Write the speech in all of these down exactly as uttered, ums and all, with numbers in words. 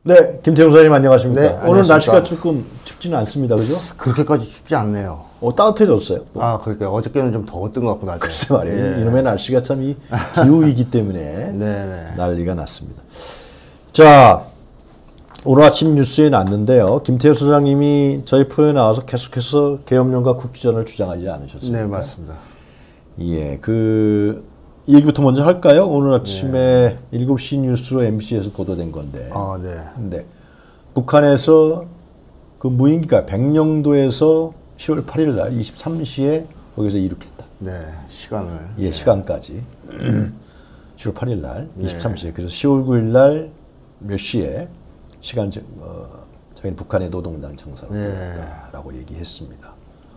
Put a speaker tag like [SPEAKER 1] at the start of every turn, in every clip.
[SPEAKER 1] 네, 김태형 선생님 안녕하십니까?
[SPEAKER 2] 네,
[SPEAKER 1] 오늘
[SPEAKER 2] 안녕하십니까?
[SPEAKER 1] 날씨가 조금 춥지는 않습니다, 그죠?
[SPEAKER 2] 그렇게까지 춥지 않네요.
[SPEAKER 1] 어, 따뜻해졌어요.
[SPEAKER 2] 아, 그러니까 어저께는 좀 더웠던 것 같고, 낮에.
[SPEAKER 1] 글쎄 말이에요.
[SPEAKER 2] 예.
[SPEAKER 1] 이놈의 날씨가 참 이 기후이기 때문에
[SPEAKER 2] 네네.
[SPEAKER 1] 난리가 났습니다. 자, 오늘 아침 뉴스에 났는데요. 김태형 소장님이 저희 프로에 나와서 계속해서 계엄령과 국지전을 주장하지 않으셨습니까?
[SPEAKER 2] 네, 맞습니다.
[SPEAKER 1] 예, 그 이 얘기부터 먼저 할까요? 오늘 아침에 네. 일곱 시 뉴스로 엠비씨에서 보도된 건데.
[SPEAKER 2] 아, 네.
[SPEAKER 1] 네. 북한에서 그 무인기가 백령도에서 시월 팔일 날 이십삼 시에 거기서 이륙했다.
[SPEAKER 2] 네, 시간을.
[SPEAKER 1] 예,
[SPEAKER 2] 네.
[SPEAKER 1] 시간까지. 시월 팔일 날
[SPEAKER 2] 네.
[SPEAKER 1] 이십삼 시에. 그래서 시월 구일 날 몇 시에 시간, 어, 자기는 북한의 노동당 정상이었다라고 네. 얘기했습니다.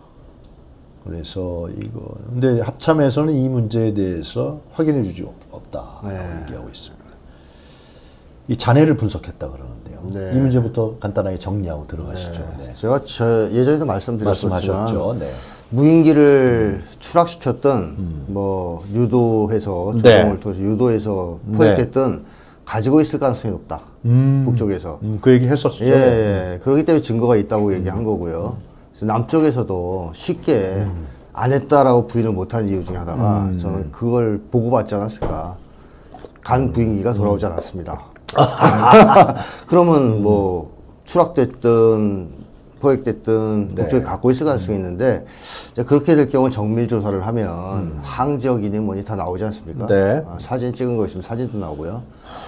[SPEAKER 1] 그래서 이거 근데 합참에서는 이 문제에 대해서 확인해 주지 없다라고
[SPEAKER 2] 네.
[SPEAKER 1] 얘기하고 있습니다. 이 잔해를 분석했다 그러는데요.
[SPEAKER 2] 네.
[SPEAKER 1] 이 문제부터 간단하게 정리하고 들어가시죠.
[SPEAKER 2] 네.
[SPEAKER 1] 네.
[SPEAKER 2] 제가 저 예전에도 말씀드렸었지만
[SPEAKER 1] 말씀하셨죠. 네.
[SPEAKER 2] 무인기를 음. 추락시켰던 음. 뭐 유도해서 조종을 네. 통해서 유도해서 포획했던 네. 가지고 있을 가능성이 높다.
[SPEAKER 1] 음.
[SPEAKER 2] 북쪽에서.
[SPEAKER 1] 음, 그 얘기 했었죠.
[SPEAKER 2] 예, 예. 그렇기 때문에 증거가 있다고 음. 얘기한 거고요. 그래서 남쪽에서도 쉽게 음. 안 했다라고 부인을 못한 이유 중에 하나가 음. 저는 그걸 보고받지 않았을까. 간 부인기가 돌아오지 않았습니다. 그러면 뭐 추락됐든 포획됐든 네. 북쪽에 갖고 있을 가능성이 있는데 그렇게 될 경우 정밀 조사를 하면 음. 항지역이니 뭐니 다 나오지 않습니까?
[SPEAKER 1] 네.
[SPEAKER 2] 아, 사진 찍은 거 있으면 사진도 나오고요.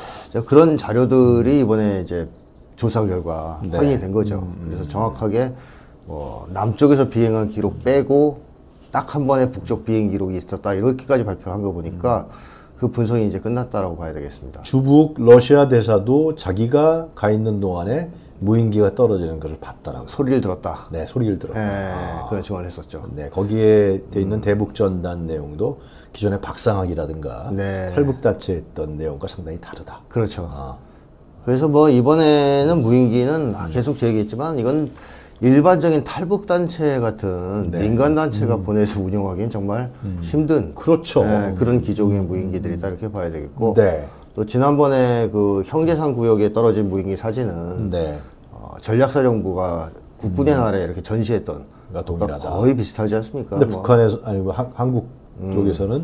[SPEAKER 2] 그런 자료들이 이번에 이제 조사 결과 네. 확인이 된 거죠. 음. 그래서 정확하게 뭐 남쪽에서 비행한 기록 빼고 딱 한 번에 북쪽 비행 기록이 있었다 이렇게까지 발표한 거 보니까 음. 그 분석이 이제 끝났다라고 봐야 되겠습니다.
[SPEAKER 1] 주북 러시아 대사도 자기가 가 있는 동안에 무인기가 떨어지는 것을 봤다라고.
[SPEAKER 2] 소리를 들었다.
[SPEAKER 1] 네, 소리를 들었다.
[SPEAKER 2] 네,
[SPEAKER 1] 아.
[SPEAKER 2] 그런 증언을 했었죠.
[SPEAKER 1] 네, 거기에 돼 있는
[SPEAKER 2] 음.
[SPEAKER 1] 대북전단 내용도 기존의 박상학이라든가
[SPEAKER 2] 네.
[SPEAKER 1] 탈북단체 했던 내용과 상당히 다르다.
[SPEAKER 2] 그렇죠.
[SPEAKER 1] 아.
[SPEAKER 2] 그래서 뭐 이번에는 무인기는 음. 계속 제 얘기했지만 이건 일반적인 탈북단체 같은 네. 민간단체가 음. 보내서 운영하기는 정말 음. 힘든
[SPEAKER 1] 그렇죠.
[SPEAKER 2] 네, 그런 기종의 무인기들이다 이렇게 봐야 되겠고
[SPEAKER 1] 네.
[SPEAKER 2] 또 지난번에 그 형제산 구역에 떨어진 무인기 사진은 네. 어, 전략사령부가 국군의 음. 날에 이렇게 전시했던
[SPEAKER 1] 동일하다.
[SPEAKER 2] 거의 비슷하지 않습니까?
[SPEAKER 1] 근데
[SPEAKER 2] 뭐.
[SPEAKER 1] 북한에서 아니 뭐 한, 한국
[SPEAKER 2] 음.
[SPEAKER 1] 쪽에서는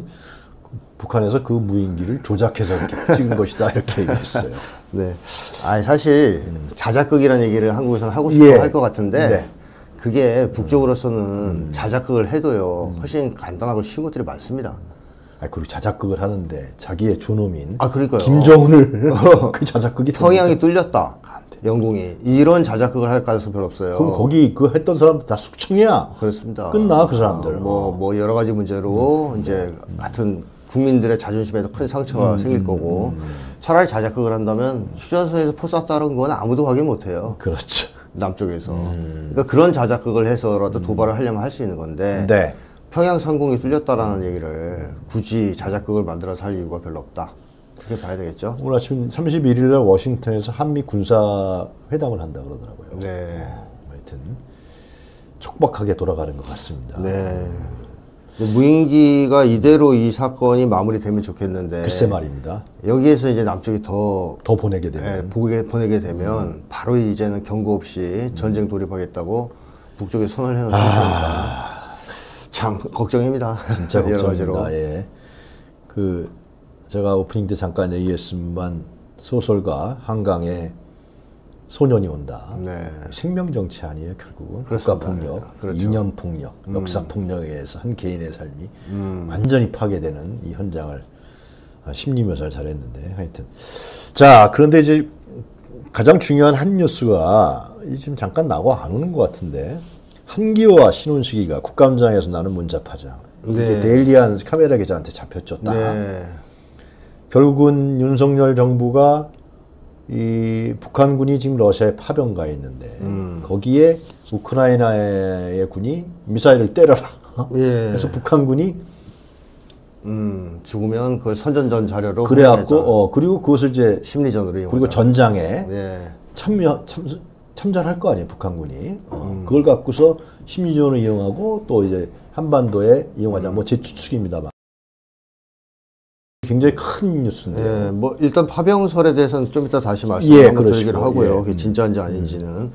[SPEAKER 1] 북한에서 그 무인기를 조작해서 이렇게 찍은 것이다 이렇게 얘기했어요.
[SPEAKER 2] 네. 아 사실 음. 자작극이라는 얘기를 한국에서는 하고 싶어 예. 할 것 같은데 네. 그게 북쪽으로서는 음. 자작극을 해도요 훨씬 간단하고 쉬운 것들이 많습니다.
[SPEAKER 1] 아 그리고 자작극을 하는데 자기의 존엄인
[SPEAKER 2] 아 그러니까요.
[SPEAKER 1] 김정은을 그 자작극이
[SPEAKER 2] 평양이 뚫렸다. 영공이 이런 자작극을 할 가능성 별로 없어요.
[SPEAKER 1] 그럼 거기 그 했던 사람들 다 숙청이야.
[SPEAKER 2] 그렇습니다.
[SPEAKER 1] 끝나 그 사람들.
[SPEAKER 2] 뭐뭐 뭐 여러 가지 문제로 음. 이제 음. 하여튼 국민들의 자존심에도 큰 상처가 음. 생길 거고 음. 차라리 자작극을 한다면 휴전선에서 포 쐈다는 건 아무도 확인 못해요.
[SPEAKER 1] 그렇죠.
[SPEAKER 2] 남쪽에서.
[SPEAKER 1] 음.
[SPEAKER 2] 그러니까 그런 자작극을 해서라도 도발을 하려면 할 수 있는 건데
[SPEAKER 1] 네.
[SPEAKER 2] 평양 상공이 뚫렸다라는 얘기를 굳이 자작극을 만들어서 할 이유가 별로 없다. 그렇게 봐야 되겠죠.
[SPEAKER 1] 오늘 아침 삼십일일 날 워싱턴에서 한미 군사 회담을 한다 그러더라고요.
[SPEAKER 2] 네.
[SPEAKER 1] 어, 하여튼 촉박하게 돌아가는 것 같습니다.
[SPEAKER 2] 네. 무인기가 이대로 이 사건이 마무리되면 좋겠는데.
[SPEAKER 1] 글쎄 말입니다.
[SPEAKER 2] 여기에서 이제 남쪽이 더.
[SPEAKER 1] 더 보내게 되면.
[SPEAKER 2] 네, 보게, 보내게 되면 음. 바로 이제는 경고 없이 전쟁 돌입하겠다고 북쪽에 선언을 해놓은 상태니까. 아. 참, 걱정입니다.
[SPEAKER 1] 진짜 걱정입니다. 예. 그, 제가 오프닝 때 잠깐 얘기했지만 소설가 한강에 소년이 온다.
[SPEAKER 2] 네.
[SPEAKER 1] 생명정치 아니에요 결국은.
[SPEAKER 2] 그렇습니다.
[SPEAKER 1] 국가폭력,
[SPEAKER 2] 그렇죠.
[SPEAKER 1] 이념폭력,
[SPEAKER 2] 음.
[SPEAKER 1] 역사폭력에 의해서 한 개인의 삶이
[SPEAKER 2] 음.
[SPEAKER 1] 완전히 파괴되는 이 현장을 심리묘사를 잘했는데 하여튼 자 그런데 이제 가장 중요한 한 뉴스가 지금 잠깐 나고 안 오는 것 같은데 한기호와 신훈식이가 국감장에서 나눈 문자파장
[SPEAKER 2] 네.
[SPEAKER 1] 데일리안 카메라 기자한테 잡혔죠. 딱.
[SPEAKER 2] 네.
[SPEAKER 1] 결국은 윤석열 정부가 이 북한군이 지금 러시아에 파병가 있는데
[SPEAKER 2] 음.
[SPEAKER 1] 거기에 우크라이나의 군이 미사일을 때려라.
[SPEAKER 2] 예.
[SPEAKER 1] 그래서 북한군이
[SPEAKER 2] 음, 죽으면 그걸 선전전 자료로
[SPEAKER 1] 그래갖고 어 그리고 그것을 이제
[SPEAKER 2] 심리전으로 이용하자.
[SPEAKER 1] 그리고 전장에
[SPEAKER 2] 예.
[SPEAKER 1] 참여 참 참전할 거 아니에요 북한군이. 어, 음. 그걸 갖고서 심리전으로 이용하고 또 이제 한반도에 이용하자. 음. 뭐 제 추측입니다만. 굉장히 큰 뉴스인데요.
[SPEAKER 2] 예, 뭐 일단 파병설에 대해서는 좀 이따 다시 말씀
[SPEAKER 1] 예,
[SPEAKER 2] 한번 드리기로
[SPEAKER 1] 그러시고,
[SPEAKER 2] 하고요.
[SPEAKER 1] 예.
[SPEAKER 2] 그게 진짜인지 아닌지는. 음.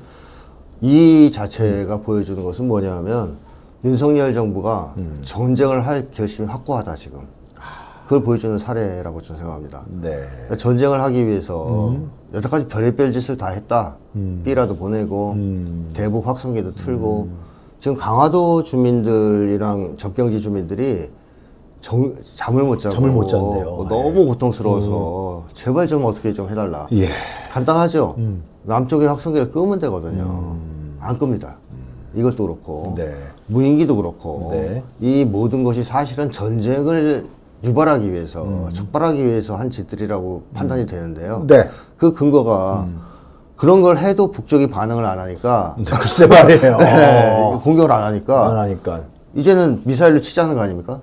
[SPEAKER 2] 이 자체가 음. 보여주는 것은 뭐냐면 윤석열 정부가 음. 전쟁을 할 결심이 확고하다 지금. 그걸 보여주는 사례라고 저는 생각합니다.
[SPEAKER 1] 네.
[SPEAKER 2] 그러니까 전쟁을 하기 위해서 음. 여태까지 별의별 짓을 다 했다. 음. B라도 보내고 음. 대북 확성기도 틀고 음. 지금 강화도 주민들이랑 접경지 주민들이 정, 잠을 못 자고
[SPEAKER 1] 잠을 못 잔대요.
[SPEAKER 2] 너무 네. 고통스러워서 음. 제발 좀 어떻게 좀 해달라.
[SPEAKER 1] 예.
[SPEAKER 2] 간단하죠. 음. 남쪽에 확성기를 끄면 되거든요. 음. 안 끕니다. 음. 이것도 그렇고
[SPEAKER 1] 네.
[SPEAKER 2] 무인기도 그렇고
[SPEAKER 1] 네.
[SPEAKER 2] 이 모든 것이 사실은 전쟁을 유발하기 위해서 음. 촉발하기 위해서 한 짓들이라고 음. 판단이 되는데요.
[SPEAKER 1] 네.
[SPEAKER 2] 그 근거가 음. 그런 걸 해도 북쪽이 반응을 안 하니까
[SPEAKER 1] 글쎄 말이에요.
[SPEAKER 2] 네. 공격을 안 하니까
[SPEAKER 1] 안 하니까
[SPEAKER 2] 이제는 미사일로 치자는 거 아닙니까?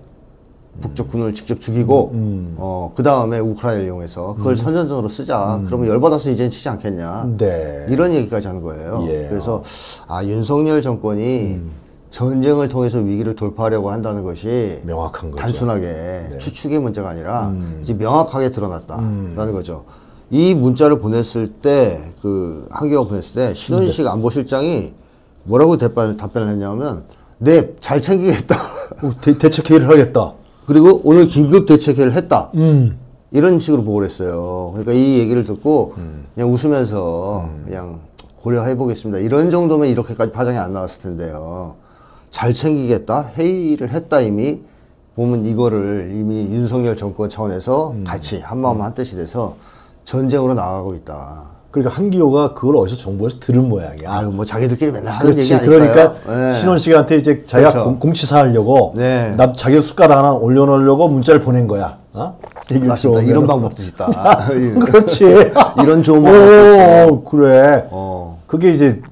[SPEAKER 2] 북쪽 군을 직접 죽이고 음. 어, 그 다음에 우크라이나를 이용해서 그걸 음. 선전전으로 쓰자. 음. 그러면 열받아서 이제는 치지 않겠냐.
[SPEAKER 1] 네.
[SPEAKER 2] 이런 얘기까지 하는 거예요.
[SPEAKER 1] 예.
[SPEAKER 2] 그래서 아 윤석열 정권이 음. 전쟁을 통해서 위기를 돌파하려고 한다는 것이
[SPEAKER 1] 명확한 거죠.
[SPEAKER 2] 단순하게 네. 추측의 문제가 아니라 음. 이제 명확하게 드러났다라는
[SPEAKER 1] 음.
[SPEAKER 2] 거죠. 이 문자를 보냈을 때 그 한기가 보냈을 때 신원식 네. 안보실장이 뭐라고 답변, 답변을 했냐면 네, 잘 챙기겠다.
[SPEAKER 1] 어, 대, 대책회의를 하겠다.
[SPEAKER 2] 그리고 오늘 긴급 대책회의를 했다.
[SPEAKER 1] 음.
[SPEAKER 2] 이런 식으로 보고를 했어요. 그러니까 이 얘기를 듣고 음. 그냥 웃으면서 음. 그냥 고려해보겠습니다. 이런 정도면 이렇게까지 파장이 안 나왔을 텐데요. 잘 챙기겠다. 회의를 했다 이미. 보면 이거를 이미 윤석열 정권 차원에서 음. 같이 한마음 한뜻이 돼서 전쟁으로 나가고 있다.
[SPEAKER 1] 그러니까 한기호가 그걸 어디서 정보에서 들은 모양이야.
[SPEAKER 2] 아유, 뭐 자기들끼리 맨날 하는
[SPEAKER 1] 그렇지.
[SPEAKER 2] 얘기 아닐까요?
[SPEAKER 1] 그러니까 네. 신원 씨한테 이제 자기가
[SPEAKER 2] 그렇죠.
[SPEAKER 1] 공치사 하려고
[SPEAKER 2] 네.
[SPEAKER 1] 나 자기 숟가락 하나 올려놓으려고 문자를 보낸 거야. 어?
[SPEAKER 2] 맞습니다. 이런 방법도 있다.
[SPEAKER 1] 그렇지.
[SPEAKER 2] 이런 좋은 방법도
[SPEAKER 1] 있어. 그래.
[SPEAKER 2] 어.
[SPEAKER 1] 그게 이제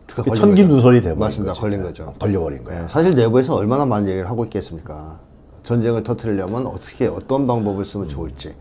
[SPEAKER 1] 천기 누설이 돼버린
[SPEAKER 2] 맞습니다.
[SPEAKER 1] 거지.
[SPEAKER 2] 걸린 거죠.
[SPEAKER 1] 걸려버린 거야.
[SPEAKER 2] 네. 사실 내부에서 얼마나 많은 얘기를 하고 있겠습니까? 전쟁을 터뜨리려면 어떻게 어떤 방법을 쓰면 좋을지.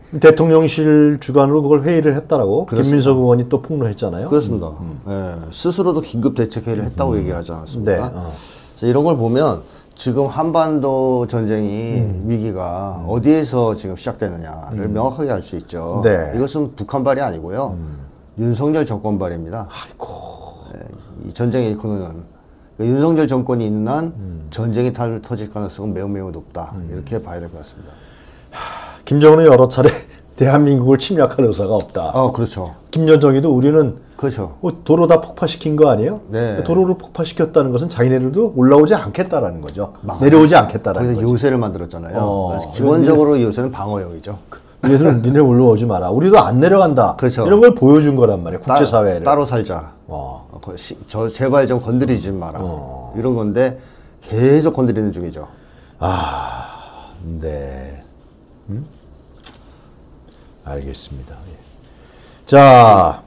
[SPEAKER 1] 대통령실 주관으로 그걸 회의를 했다라고 그렇습니다. 김민석 의원이 또 폭로했잖아요.
[SPEAKER 2] 그렇습니다. 음. 네. 스스로도 긴급 대책회의를 했다고 음. 얘기하지 않았습니까?
[SPEAKER 1] 네. 어.
[SPEAKER 2] 그래서 이런 걸 보면 지금 한반도 전쟁이 음. 위기가 음. 어디에서 지금 시작되느냐를 음. 명확하게 알 수 있죠. 네. 이것은 북한발이 아니고요. 음. 윤석열 정권발입니다.
[SPEAKER 1] 아이고.
[SPEAKER 2] 네. 이 전쟁의 일코는 그러니까 윤석열 정권이 있는 한 음. 전쟁이 탈, 터질 가능성은 매우 매우 높다. 음. 이렇게 봐야 될 것 같습니다.
[SPEAKER 1] 하, 김정은은 여러 차례 대한민국을 침략할 의사가 없다.
[SPEAKER 2] 아, 그렇죠.
[SPEAKER 1] 김여정이도 우리는
[SPEAKER 2] 그렇죠.
[SPEAKER 1] 뭐 도로 다 폭파시킨 거 아니에요?
[SPEAKER 2] 네.
[SPEAKER 1] 도로를 폭파시켰다는 것은 자기네들도 올라오지 않겠다라는 거죠. 망하네. 내려오지 않겠다라는 거죠.
[SPEAKER 2] 요새를 만들었잖아요. 어, 기본적으로 니네, 요새는 방어용이죠.
[SPEAKER 1] 얘들은 니네 올라오지 마라. 우리도 안 내려간다.
[SPEAKER 2] 그렇죠.
[SPEAKER 1] 이런 걸 보여준 거란 말이에요. 국제사회를.
[SPEAKER 2] 따로 살자.
[SPEAKER 1] 어.
[SPEAKER 2] 어, 시, 저 제발 좀 건드리지 마라. 어. 이런 건데 계속 건드리는 중이죠.
[SPEAKER 1] 아, 네. 음? 알겠습니다. 예. 자,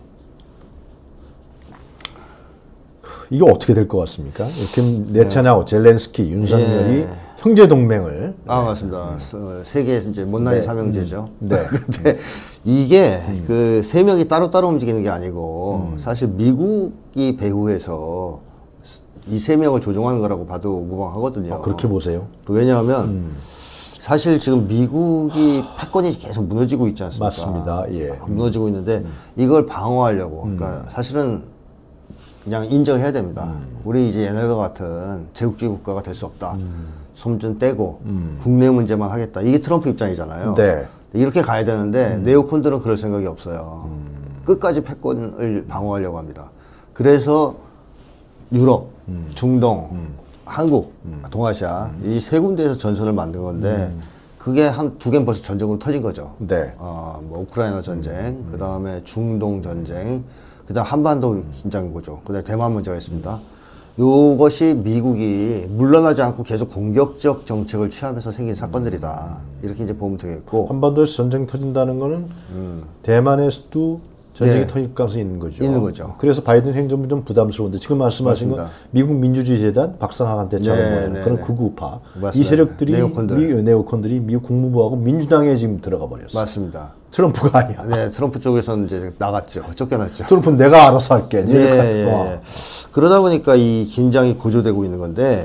[SPEAKER 1] 이거 어떻게 될 것 같습니까? 지금 네타냐후, 젤렌스키, 윤석열이 예. 형제 동맹을
[SPEAKER 2] 아 네. 맞습니다. 음. 세계 이제 못난이 네. 삼형제죠.
[SPEAKER 1] 음. 네.
[SPEAKER 2] 근데 이게 음. 그 세 명이 따로 따로 움직이는 게 아니고 음. 사실 미국이 배후에서 이 세 명을 조종하는 거라고 봐도 무방하거든요.
[SPEAKER 1] 아, 그렇게 보세요.
[SPEAKER 2] 왜냐하면 음. 사실 지금 미국이 패권이 계속 무너지고 있지 않습니까?
[SPEAKER 1] 맞습니다. 예.
[SPEAKER 2] 무너지고 있는데 음. 이걸 방어하려고 그러니까 사실은 그냥 인정해야 됩니다. 음. 우리 이제 옛날과 같은 제국주의 국가가 될 수 없다. 음. 손 좀 떼고 음. 국내 문제만 하겠다. 이게 트럼프 입장이잖아요.
[SPEAKER 1] 네.
[SPEAKER 2] 이렇게 가야 되는데 음. 네오콘들은 그럴 생각이 없어요. 음. 끝까지 패권을 방어하려고 합니다. 그래서 유럽, 음. 중동, 음. 한국, 음. 동아시아 이 세 군데에서 전선을 만든 건데 음. 그게 한 두 개는 벌써 전쟁으로 터진 거죠.
[SPEAKER 1] 네.
[SPEAKER 2] 어, 뭐 우크라이나 전쟁, 음. 그 다음에 중동 전쟁, 그 다음 한반도 긴장 고조, 그 다음에 대만 문제가 있습니다. 요것이 미국이 물러나지 않고 계속 공격적 정책을 취하면서 생긴 사건들이다. 이렇게 이제 보면 되겠고.
[SPEAKER 1] 한반도에서 전쟁이 터진다는 거는 음. 대만에서도 전쟁이 네. 터질 가능성이 있는 거죠.
[SPEAKER 2] 있는 거죠.
[SPEAKER 1] 그래서 바이든 행정부 좀 부담스러운데 지금 말씀하신 건 미국 민주주의 재단 박상학한테 차는 네, 그런 네, 극우파 맞습니다. 이 세력들이 네오콘들. 미, 네오콘들이 미국 국무부하고 민주당에 지금 들어가 버렸어요.
[SPEAKER 2] 맞습니다.
[SPEAKER 1] 트럼프가 아니야.
[SPEAKER 2] 네, 트럼프 쪽에서는 이제 나갔죠. 쫓겨났죠.
[SPEAKER 1] 트럼프는 내가 알아서 할게.
[SPEAKER 2] 네, 예, 예. 그러다 보니까 이 긴장이 고조되고 있는 건데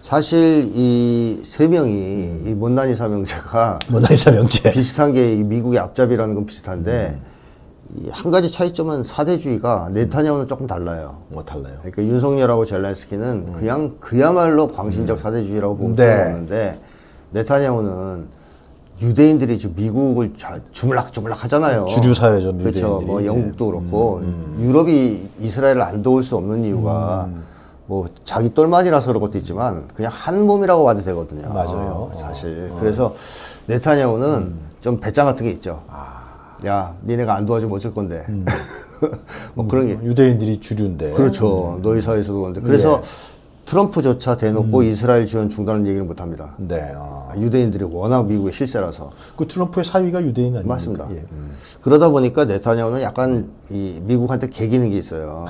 [SPEAKER 2] 사실 이 세 명이 이 못난이 삼형제가
[SPEAKER 1] 못난이 삼형제
[SPEAKER 2] 비슷한 게 이 미국의 앞잡이라는 건 비슷한데 음. 이 한 가지 차이점은 사대주의가 네타냐후는 조금 달라요.
[SPEAKER 1] 뭐 달라요?
[SPEAKER 2] 그러니까 윤석열하고 젤렌스키는 음. 그냥 그야말로 광신적 음. 사대주의라고 보면 되는데 네. 네타냐후는 유대인들이 지금 미국을 주물락주물락 하잖아요.
[SPEAKER 1] 주류 사회죠.
[SPEAKER 2] 그렇죠. 뭐 영국도 그렇고 음. 유럽이 이스라엘을 안 도울 수 없는 이유가 음. 뭐 자기 똘만이라서 그런 것도 있지만 그냥 한 몸이라고 봐도 되거든요.
[SPEAKER 1] 맞아요.
[SPEAKER 2] 사실.
[SPEAKER 1] 어.
[SPEAKER 2] 그래서 네타냐후는 음. 좀 배짱 같은 게 있죠. 아. 야, 니네가 안 도와주면 어쩔 건데. 음. 뭐 그런 게.
[SPEAKER 1] 유대인들이 주류인데.
[SPEAKER 2] 그렇죠. 음. 너희 사회에서도 그런데. 그래서 예. 트럼프조차 대놓고 음. 이스라엘 지원 중단을 얘기를 못 합니다.
[SPEAKER 1] 네. 아.
[SPEAKER 2] 유대인들이 워낙 미국의 실세라서.
[SPEAKER 1] 그 트럼프의 사위가 유대인 아닙니까?
[SPEAKER 2] 맞습니다.
[SPEAKER 1] 예. 음.
[SPEAKER 2] 그러다 보니까 네타냐후는 약간 이 미국한테 개기는 게 있어요.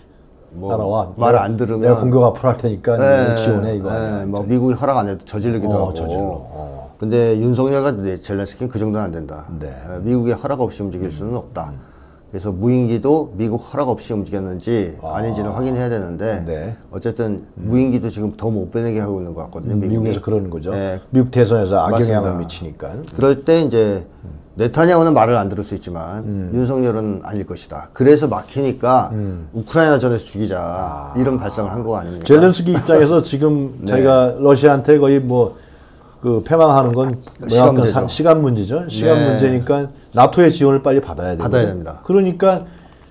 [SPEAKER 1] 뭐
[SPEAKER 2] 말 안 들으면
[SPEAKER 1] 내가 공격 앞으로 할 테니까 네, 지원해 이거.
[SPEAKER 2] 네, 뭐 미국이 허락 안 해도 저지르기도
[SPEAKER 1] 어,
[SPEAKER 2] 하고.
[SPEAKER 1] 저질러. 어.
[SPEAKER 2] 근데 윤석열과 젤렌스키는 그 정도는 안 된다.
[SPEAKER 1] 네.
[SPEAKER 2] 미국의 허락 없이 움직일 음. 수는 없다. 음. 그래서 무인기도 미국 허락 없이 움직였는지 아. 아닌지는 확인해야 되는데 네. 어쨌든 음. 무인기도 지금 더 못 빼내게 하고 있는 것 같거든요.
[SPEAKER 1] 음, 미국에서 그러는 거죠. 네. 미국 대선에서 악영향을 미치니까.
[SPEAKER 2] 그럴 때 이제 음. 네타냐후는 말을 안 들을 수 있지만 음. 윤석열은 아닐 것이다. 그래서 막히니까 음. 우크라이나 전에서 죽이자 아. 이런 발상을 한 거 아닙니까?
[SPEAKER 1] 젤렌스키 입장에서 지금 네. 자기가 러시아한테 거의 뭐 그 패망하는 건
[SPEAKER 2] 시간 문제죠.
[SPEAKER 1] 시간 문제죠. 시간
[SPEAKER 2] 네.
[SPEAKER 1] 문제니까 나토의 지원을 빨리 받아야 됩니다.
[SPEAKER 2] 받아야 됩니다.
[SPEAKER 1] 그러니까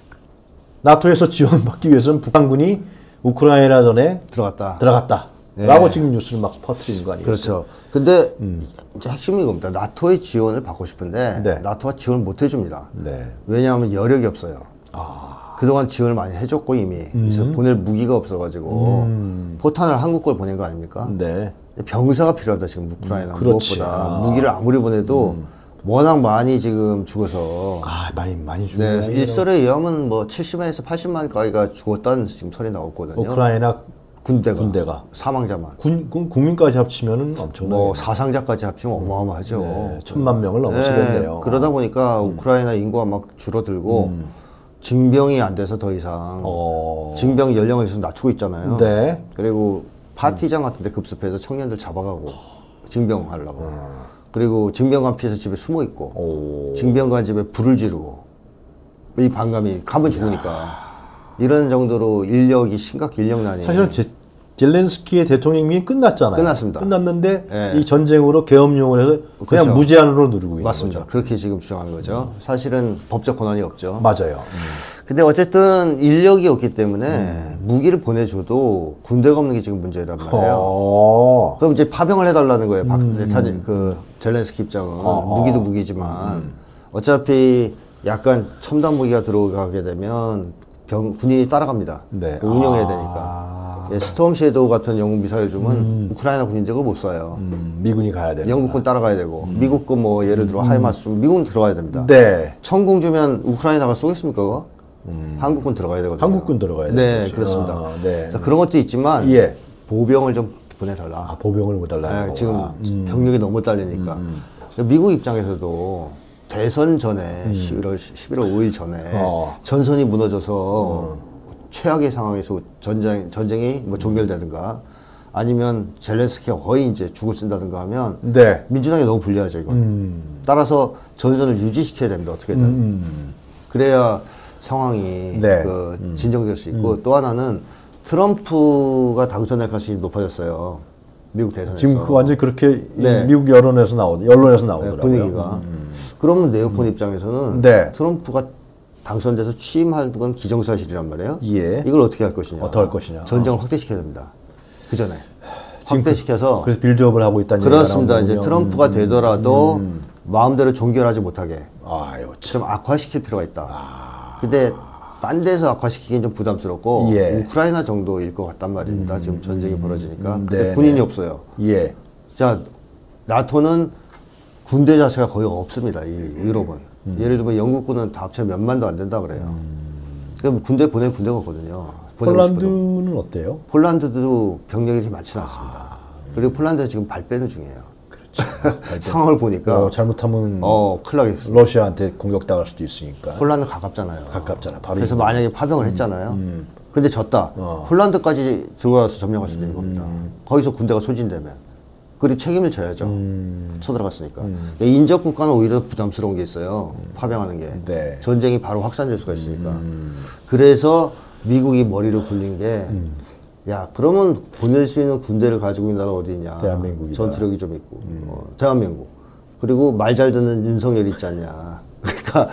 [SPEAKER 1] 나토에서 지원을 받기 위해서는 북한군이 우크라이나 전에
[SPEAKER 2] 들어갔다.
[SPEAKER 1] 들어갔다.
[SPEAKER 2] 네.
[SPEAKER 1] 라고 지금 뉴스를 막 퍼뜨리는 거 아니겠어요?
[SPEAKER 2] 그렇죠. 근데 음. 이제 핵심이 이겁니다. 나토의 지원을 받고 싶은데 네. 나토가 지원을 못 해줍니다. 네. 왜냐하면 여력이 없어요. 아. 그동안 지원을 많이 해줬고 이미 음. 그래서 보낼 무기가 없어가지고 음. 포탄을 한국 걸 보낸 거 아닙니까? 네. 병사가 필요하다 지금 우크라이나 음, 무엇보다 아. 무기를 아무리 보내도 음. 워낙 많이 지금 죽어서
[SPEAKER 1] 아 많이 많이 죽어.
[SPEAKER 2] 네, 일설에 의하면 뭐 칠십만에서 팔십만 가까이가 죽었다는 지금 설이 나왔거든요.
[SPEAKER 1] 우크라이나
[SPEAKER 2] 군대가,
[SPEAKER 1] 군대가.
[SPEAKER 2] 사망자만
[SPEAKER 1] 군, 군 국민까지 합치면은 엄청나요.
[SPEAKER 2] 뭐 사상자까지 합치면 어마어마하죠.
[SPEAKER 1] 네, 천만 명을 넘어서겠네요.
[SPEAKER 2] 네, 그러다 보니까 음. 우크라이나 인구가 막 줄어들고 음. 징병이 안 돼서 더 이상 어. 징병 연령을 계속 낮추고 있잖아요. 네. 그리고 파티장 같은 데 급습해서 청년들 잡아가고 징병 하려고. 음. 그리고 징병관 피해서 집에 숨어 있고 오. 징병관 집에 불을 지르고 이 반감이 가면 죽으니까 야. 이런 정도로 인력이 심각 인력난이
[SPEAKER 1] 사실은 제, 젤렌스키의 대통령이 끝났잖아요.
[SPEAKER 2] 끝났습니다.
[SPEAKER 1] 끝났는데 네. 이 전쟁으로 계엄령을 해서 그냥 그렇죠. 무제한으로 누르고 있는
[SPEAKER 2] 맞습니다.
[SPEAKER 1] 거죠.
[SPEAKER 2] 그렇게 지금 주장하는 거죠. 음. 사실은 법적 권한이 없죠.
[SPEAKER 1] 맞아요. 음.
[SPEAKER 2] 근데 어쨌든 인력이 없기 때문에 음. 무기를 보내줘도 군대가 없는 게 지금 문제란 말이에요. 어. 그럼 이제 파병을 해달라는 거예요. 음. 그 젤렌스키 입장은 어. 무기도 무기지만 음. 어차피 약간 첨단 무기가 들어가게 되면 병, 군인이 따라갑니다. 네. 운영해야 되니까. 아. 예, 스톰 섀도우 같은 영국 미사일 주면 음. 우크라이나 군인들을 못 쏴요.
[SPEAKER 1] 음. 미군이 가야 되고
[SPEAKER 2] 영국군 따라가야 되고 음. 미국군 뭐 예를 들어 음. 하이마스 주면 미국은 들어가야 됩니다.
[SPEAKER 1] 네.
[SPEAKER 2] 천궁 주면 우크라이나가 쏘겠습니까 그거? 음. 한국군 들어가야 되거든요.
[SPEAKER 1] 한국군 들어가야
[SPEAKER 2] 네, 되겠죠. 그렇습니다. 아, 네. 그래서 그런 것도 있지만 예. 보병을 좀 보내달라.
[SPEAKER 1] 아, 보병을 보내달라.
[SPEAKER 2] 네, 지금 음. 병력이 너무 딸리니까. 음. 미국 입장에서도 대선 전에 음. 십일월 십일월 오일 전에 어. 전선이 무너져서 음. 최악의 상황에서 전쟁 전쟁이 뭐 종결되든가 아니면 젤렌스키가 거의 이제 죽을 쓴다든가 하면 네. 민주당이 너무 불리하죠 이건. 음. 따라서 전선을 유지시켜야 됩니다 어떻게든. 음. 그래야 상황이 네. 그 음. 진정될 수 있고 음. 또 하나는 트럼프가 당선될 가능성이 높아졌어요. 미국 대선에서.
[SPEAKER 1] 지금 그 완전히 그렇게 네. 미국 여론에서 나오, 언론에서 나오더라고요.
[SPEAKER 2] 분위기가. 음. 그러면 네오콘 음. 입장에서는 네. 트럼프가 당선돼서 취임할 건 기정사실이란 말이에요. 예. 이걸 어떻게 할 것이냐.
[SPEAKER 1] 어떻게 할 것이냐.
[SPEAKER 2] 전쟁을 어. 확대시켜야 됩니다. 그 전에. 확대시켜서.
[SPEAKER 1] 그래서 빌드업을 하고 있다는
[SPEAKER 2] 얘기가 그렇습니다. 이제 트럼프가 음. 되더라도 음. 마음대로 종결하지 못하게. 아유, 좀 악화시킬 필요가 있다. 아. 근데 딴 데서 악화시키기엔 좀 부담스럽고 예. 우크라이나 정도일 것 같단 말입니다. 음. 지금 전쟁이 벌어지니까. 음. 근데 군인이 네. 없어요. 예. 자, 나토는 군대 자체가 거의 없습니다. 이 유럽은. 음. 예를 들면 영국군은 다 합쳐 몇만도 안 된다 그래요. 음. 그럼 군대 보낼 군대가 없거든요.
[SPEAKER 1] 폴란드는 싶어도. 어때요?
[SPEAKER 2] 폴란드도 병력이 많지는 않습니다. 아. 그리고 폴란드는 지금 발빼는 중이에요. 그렇죠. 상황을 보니까
[SPEAKER 1] 어, 잘못하면
[SPEAKER 2] 어, 큰일 나겠습니다.
[SPEAKER 1] 러시아한테 공격당할 수도 있으니까.
[SPEAKER 2] 폴란드 가깝잖아요.
[SPEAKER 1] 가깝잖아. 바로
[SPEAKER 2] 그래서 만약에 파병을 음, 했잖아요. 음. 근데 졌다.
[SPEAKER 1] 어.
[SPEAKER 2] 폴란드까지 들어가서 점령할 수도 있는 겁니다. 거기서 군대가 소진되면. 그리고 책임을 져야죠.
[SPEAKER 1] 음.
[SPEAKER 2] 쳐들어갔으니까. 인접 국가는 오히려 부담스러운 게 있어요. 파병하는 게.
[SPEAKER 1] 네.
[SPEAKER 2] 전쟁이 바로 확산될 수가 있으니까.
[SPEAKER 1] 음.
[SPEAKER 2] 그래서 미국이 머리를 굴린 게,
[SPEAKER 1] 음.
[SPEAKER 2] 야, 그러면 보낼 수 있는 군대를 가지고 있는 나라 어디 있냐.
[SPEAKER 1] 대한민국이다.
[SPEAKER 2] 전투력이 좀 있고. 어, 대한민국. 그리고 말 잘 듣는 윤석열이 있지 않냐. 그러니까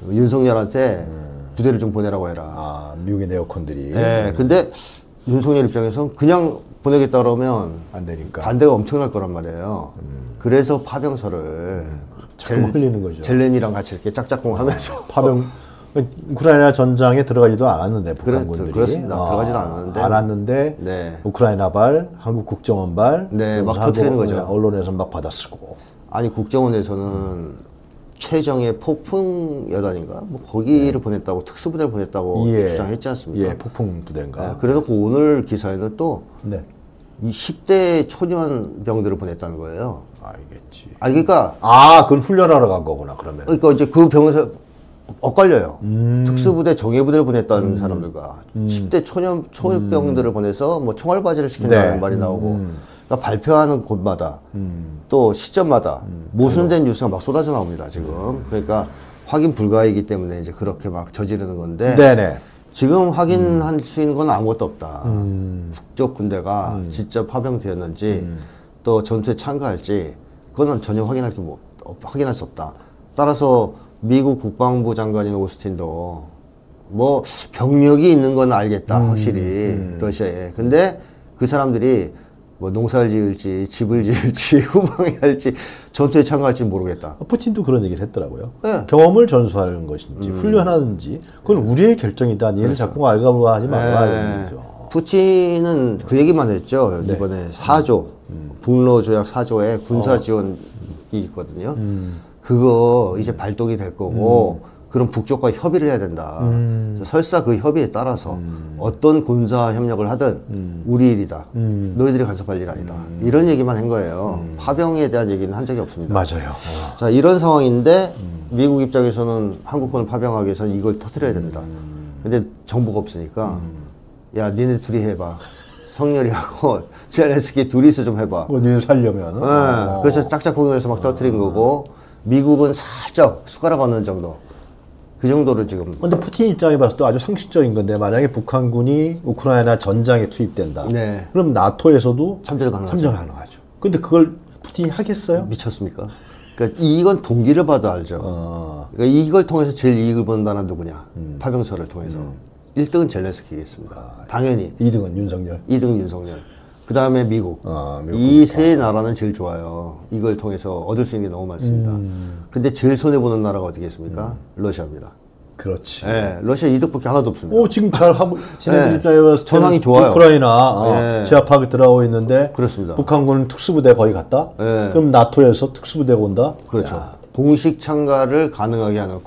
[SPEAKER 2] 윤석열한테 부대를 좀 보내라고 해라.
[SPEAKER 1] 아, 미국의 네오콘들이.
[SPEAKER 2] 네, 근데 윤석열 입장에서는 그냥 보내겠다 그러면
[SPEAKER 1] 안 되니까.
[SPEAKER 2] 반대가 엄청날 거란 말이에요. 그래서 파병서를
[SPEAKER 1] 자꾸 흘리는 거죠.
[SPEAKER 2] 젤렌이랑 같이 이렇게 짝짝꿍 하면서
[SPEAKER 1] 파병 우크라이나 전장에 들어가지도 않았는데 북한군들이.
[SPEAKER 2] 그렇습니다.
[SPEAKER 1] 어,
[SPEAKER 2] 들어가지도 않았는데.
[SPEAKER 1] 않았는데
[SPEAKER 2] 네.
[SPEAKER 1] 우크라이나발, 한국 국정원발,
[SPEAKER 2] 네, 막
[SPEAKER 1] 한국
[SPEAKER 2] 터뜨리는 거죠.
[SPEAKER 1] 언론에서 막 받아쓰고.
[SPEAKER 2] 아니 국정원에서는 최정의 폭풍 여단인가 뭐 거기를 보냈다고 특수부대를 보냈다고
[SPEAKER 1] 예.
[SPEAKER 2] 주장했지 않습니까?
[SPEAKER 1] 예, 폭풍 부대인가.
[SPEAKER 2] 네, 그래놓고 오늘 기사에는 또
[SPEAKER 1] 네.
[SPEAKER 2] 이 십 대 초년병들을 보냈다는 거예요.
[SPEAKER 1] 알겠지.
[SPEAKER 2] 아니 그러니까
[SPEAKER 1] 아, 그건 훈련하러 간 거구나, 그러면.
[SPEAKER 2] 그러니까 이제 그 병에서 엇갈려요.
[SPEAKER 1] 음.
[SPEAKER 2] 특수부대 정예부대를 보냈다는 사람들과 십 대 초년 초병들을 보내서 뭐 총알바지를 시킨다는
[SPEAKER 1] 네.
[SPEAKER 2] 말이 나오고
[SPEAKER 1] 음.
[SPEAKER 2] 그러니까 발표하는 곳마다
[SPEAKER 1] 음.
[SPEAKER 2] 또 시점마다 모순된 뉴스가 막 쏟아져 나옵니다 지금. 그러니까 확인 불가이기 때문에 이제 그렇게 막 저지르는 건데
[SPEAKER 1] 네네.
[SPEAKER 2] 지금 확인할 수 있는 건 아무것도 없다.
[SPEAKER 1] 음.
[SPEAKER 2] 북쪽 군대가 직접 파병되었는지 또 전투에 참가할지 그거는 전혀 확인할 게 뭐, 확인할 수 없다. 따라서 미국 국방부 장관인 오스틴도 뭐 병력이 있는 건 알겠다 확실히 러시아에. 근데 그 사람들이 뭐 농사를 지을지 집을 지을지 후방해야 할지 전투에 참가할지 모르겠다.
[SPEAKER 1] 푸틴도 그런 얘기를 했더라고요.
[SPEAKER 2] 네.
[SPEAKER 1] 경험을 전수하는 것인지 훈련하는지 그건 우리의 결정이다. 얘를 자꾸 알가부하지 말라 이런 얘기죠.
[SPEAKER 2] 푸틴은 그 얘기만 했죠. 이번에 사조 북러 조약 사조에 군사 지원이 있거든요.
[SPEAKER 1] 음.
[SPEAKER 2] 그거 이제 발동이 될 거고 그럼 북쪽과 협의를 해야 된다.
[SPEAKER 1] 음.
[SPEAKER 2] 설사 그 협의에 따라서
[SPEAKER 1] 음.
[SPEAKER 2] 어떤 군사 협력을 하든
[SPEAKER 1] 음.
[SPEAKER 2] 우리 일이다.
[SPEAKER 1] 음.
[SPEAKER 2] 너희들이 간섭할 일 아니다. 이런 얘기만 한 거예요. 파병에 대한 얘기는 한 적이 없습니다.
[SPEAKER 1] 맞아요. 어.
[SPEAKER 2] 자, 이런 상황인데 미국 입장에서는 한국군을 파병하기 위해서는 이걸 터뜨려야 됩니다. 근데 정보가 없으니까 야, 니네 둘이 해봐. 성렬이하고 젤렌스키 둘이서 좀 해봐.
[SPEAKER 1] 뭐 니를 살려면.
[SPEAKER 2] 네,
[SPEAKER 1] 어.
[SPEAKER 2] 그래서 짝짝꿍을 막 터뜨린 거고 미국은 살짝 숟가락 얹는 정도. 그 정도로 지금.
[SPEAKER 1] 근데 푸틴 입장에 봤을 때 아주 상식적인 건데 만약에 북한군이 우크라이나 전장에 투입된다.
[SPEAKER 2] 네.
[SPEAKER 1] 그럼 나토에서도
[SPEAKER 2] 참전 가능하죠.
[SPEAKER 1] 참전 가능하죠. 근데 그걸 푸틴이 하겠어요?
[SPEAKER 2] 미쳤습니까? 그러니까 이건 동기를 봐도 알죠.
[SPEAKER 1] 어.
[SPEAKER 2] 그러니까 이걸 통해서 제일 이익을 보는 나라는 누구냐? 파병서를 통해서. 일 등은 젤렌스키겠습니다. 당연히.
[SPEAKER 1] 이 등은 윤석열.
[SPEAKER 2] 이 등은 윤석열. 그 다음에 미국.
[SPEAKER 1] 아, 미국
[SPEAKER 2] 이 세 나라는 제일 좋아요. 이걸 통해서 얻을 수 있는 게 너무 많습니다.
[SPEAKER 1] 음.
[SPEAKER 2] 근데 제일 손해보는 나라가 어디겠습니까? 러시아입니다.
[SPEAKER 1] 그렇지.
[SPEAKER 2] 예, 러시아 이득밖에 하나도 없습니다.
[SPEAKER 1] 오, 지금 잘 하고, 지네들
[SPEAKER 2] 네.
[SPEAKER 1] 입장에 봤을 때
[SPEAKER 2] 전황이 좋아요.
[SPEAKER 1] 우크라이나 어,
[SPEAKER 2] 네.
[SPEAKER 1] 제압하게 들어가고 있는데
[SPEAKER 2] 그렇습니다.
[SPEAKER 1] 북한군은 특수부대 거의 갔다?
[SPEAKER 2] 네.
[SPEAKER 1] 그럼 나토에서 특수부대가 온다?
[SPEAKER 2] 그렇죠.
[SPEAKER 1] 야,
[SPEAKER 2] 공식 참가를 가능하게 하는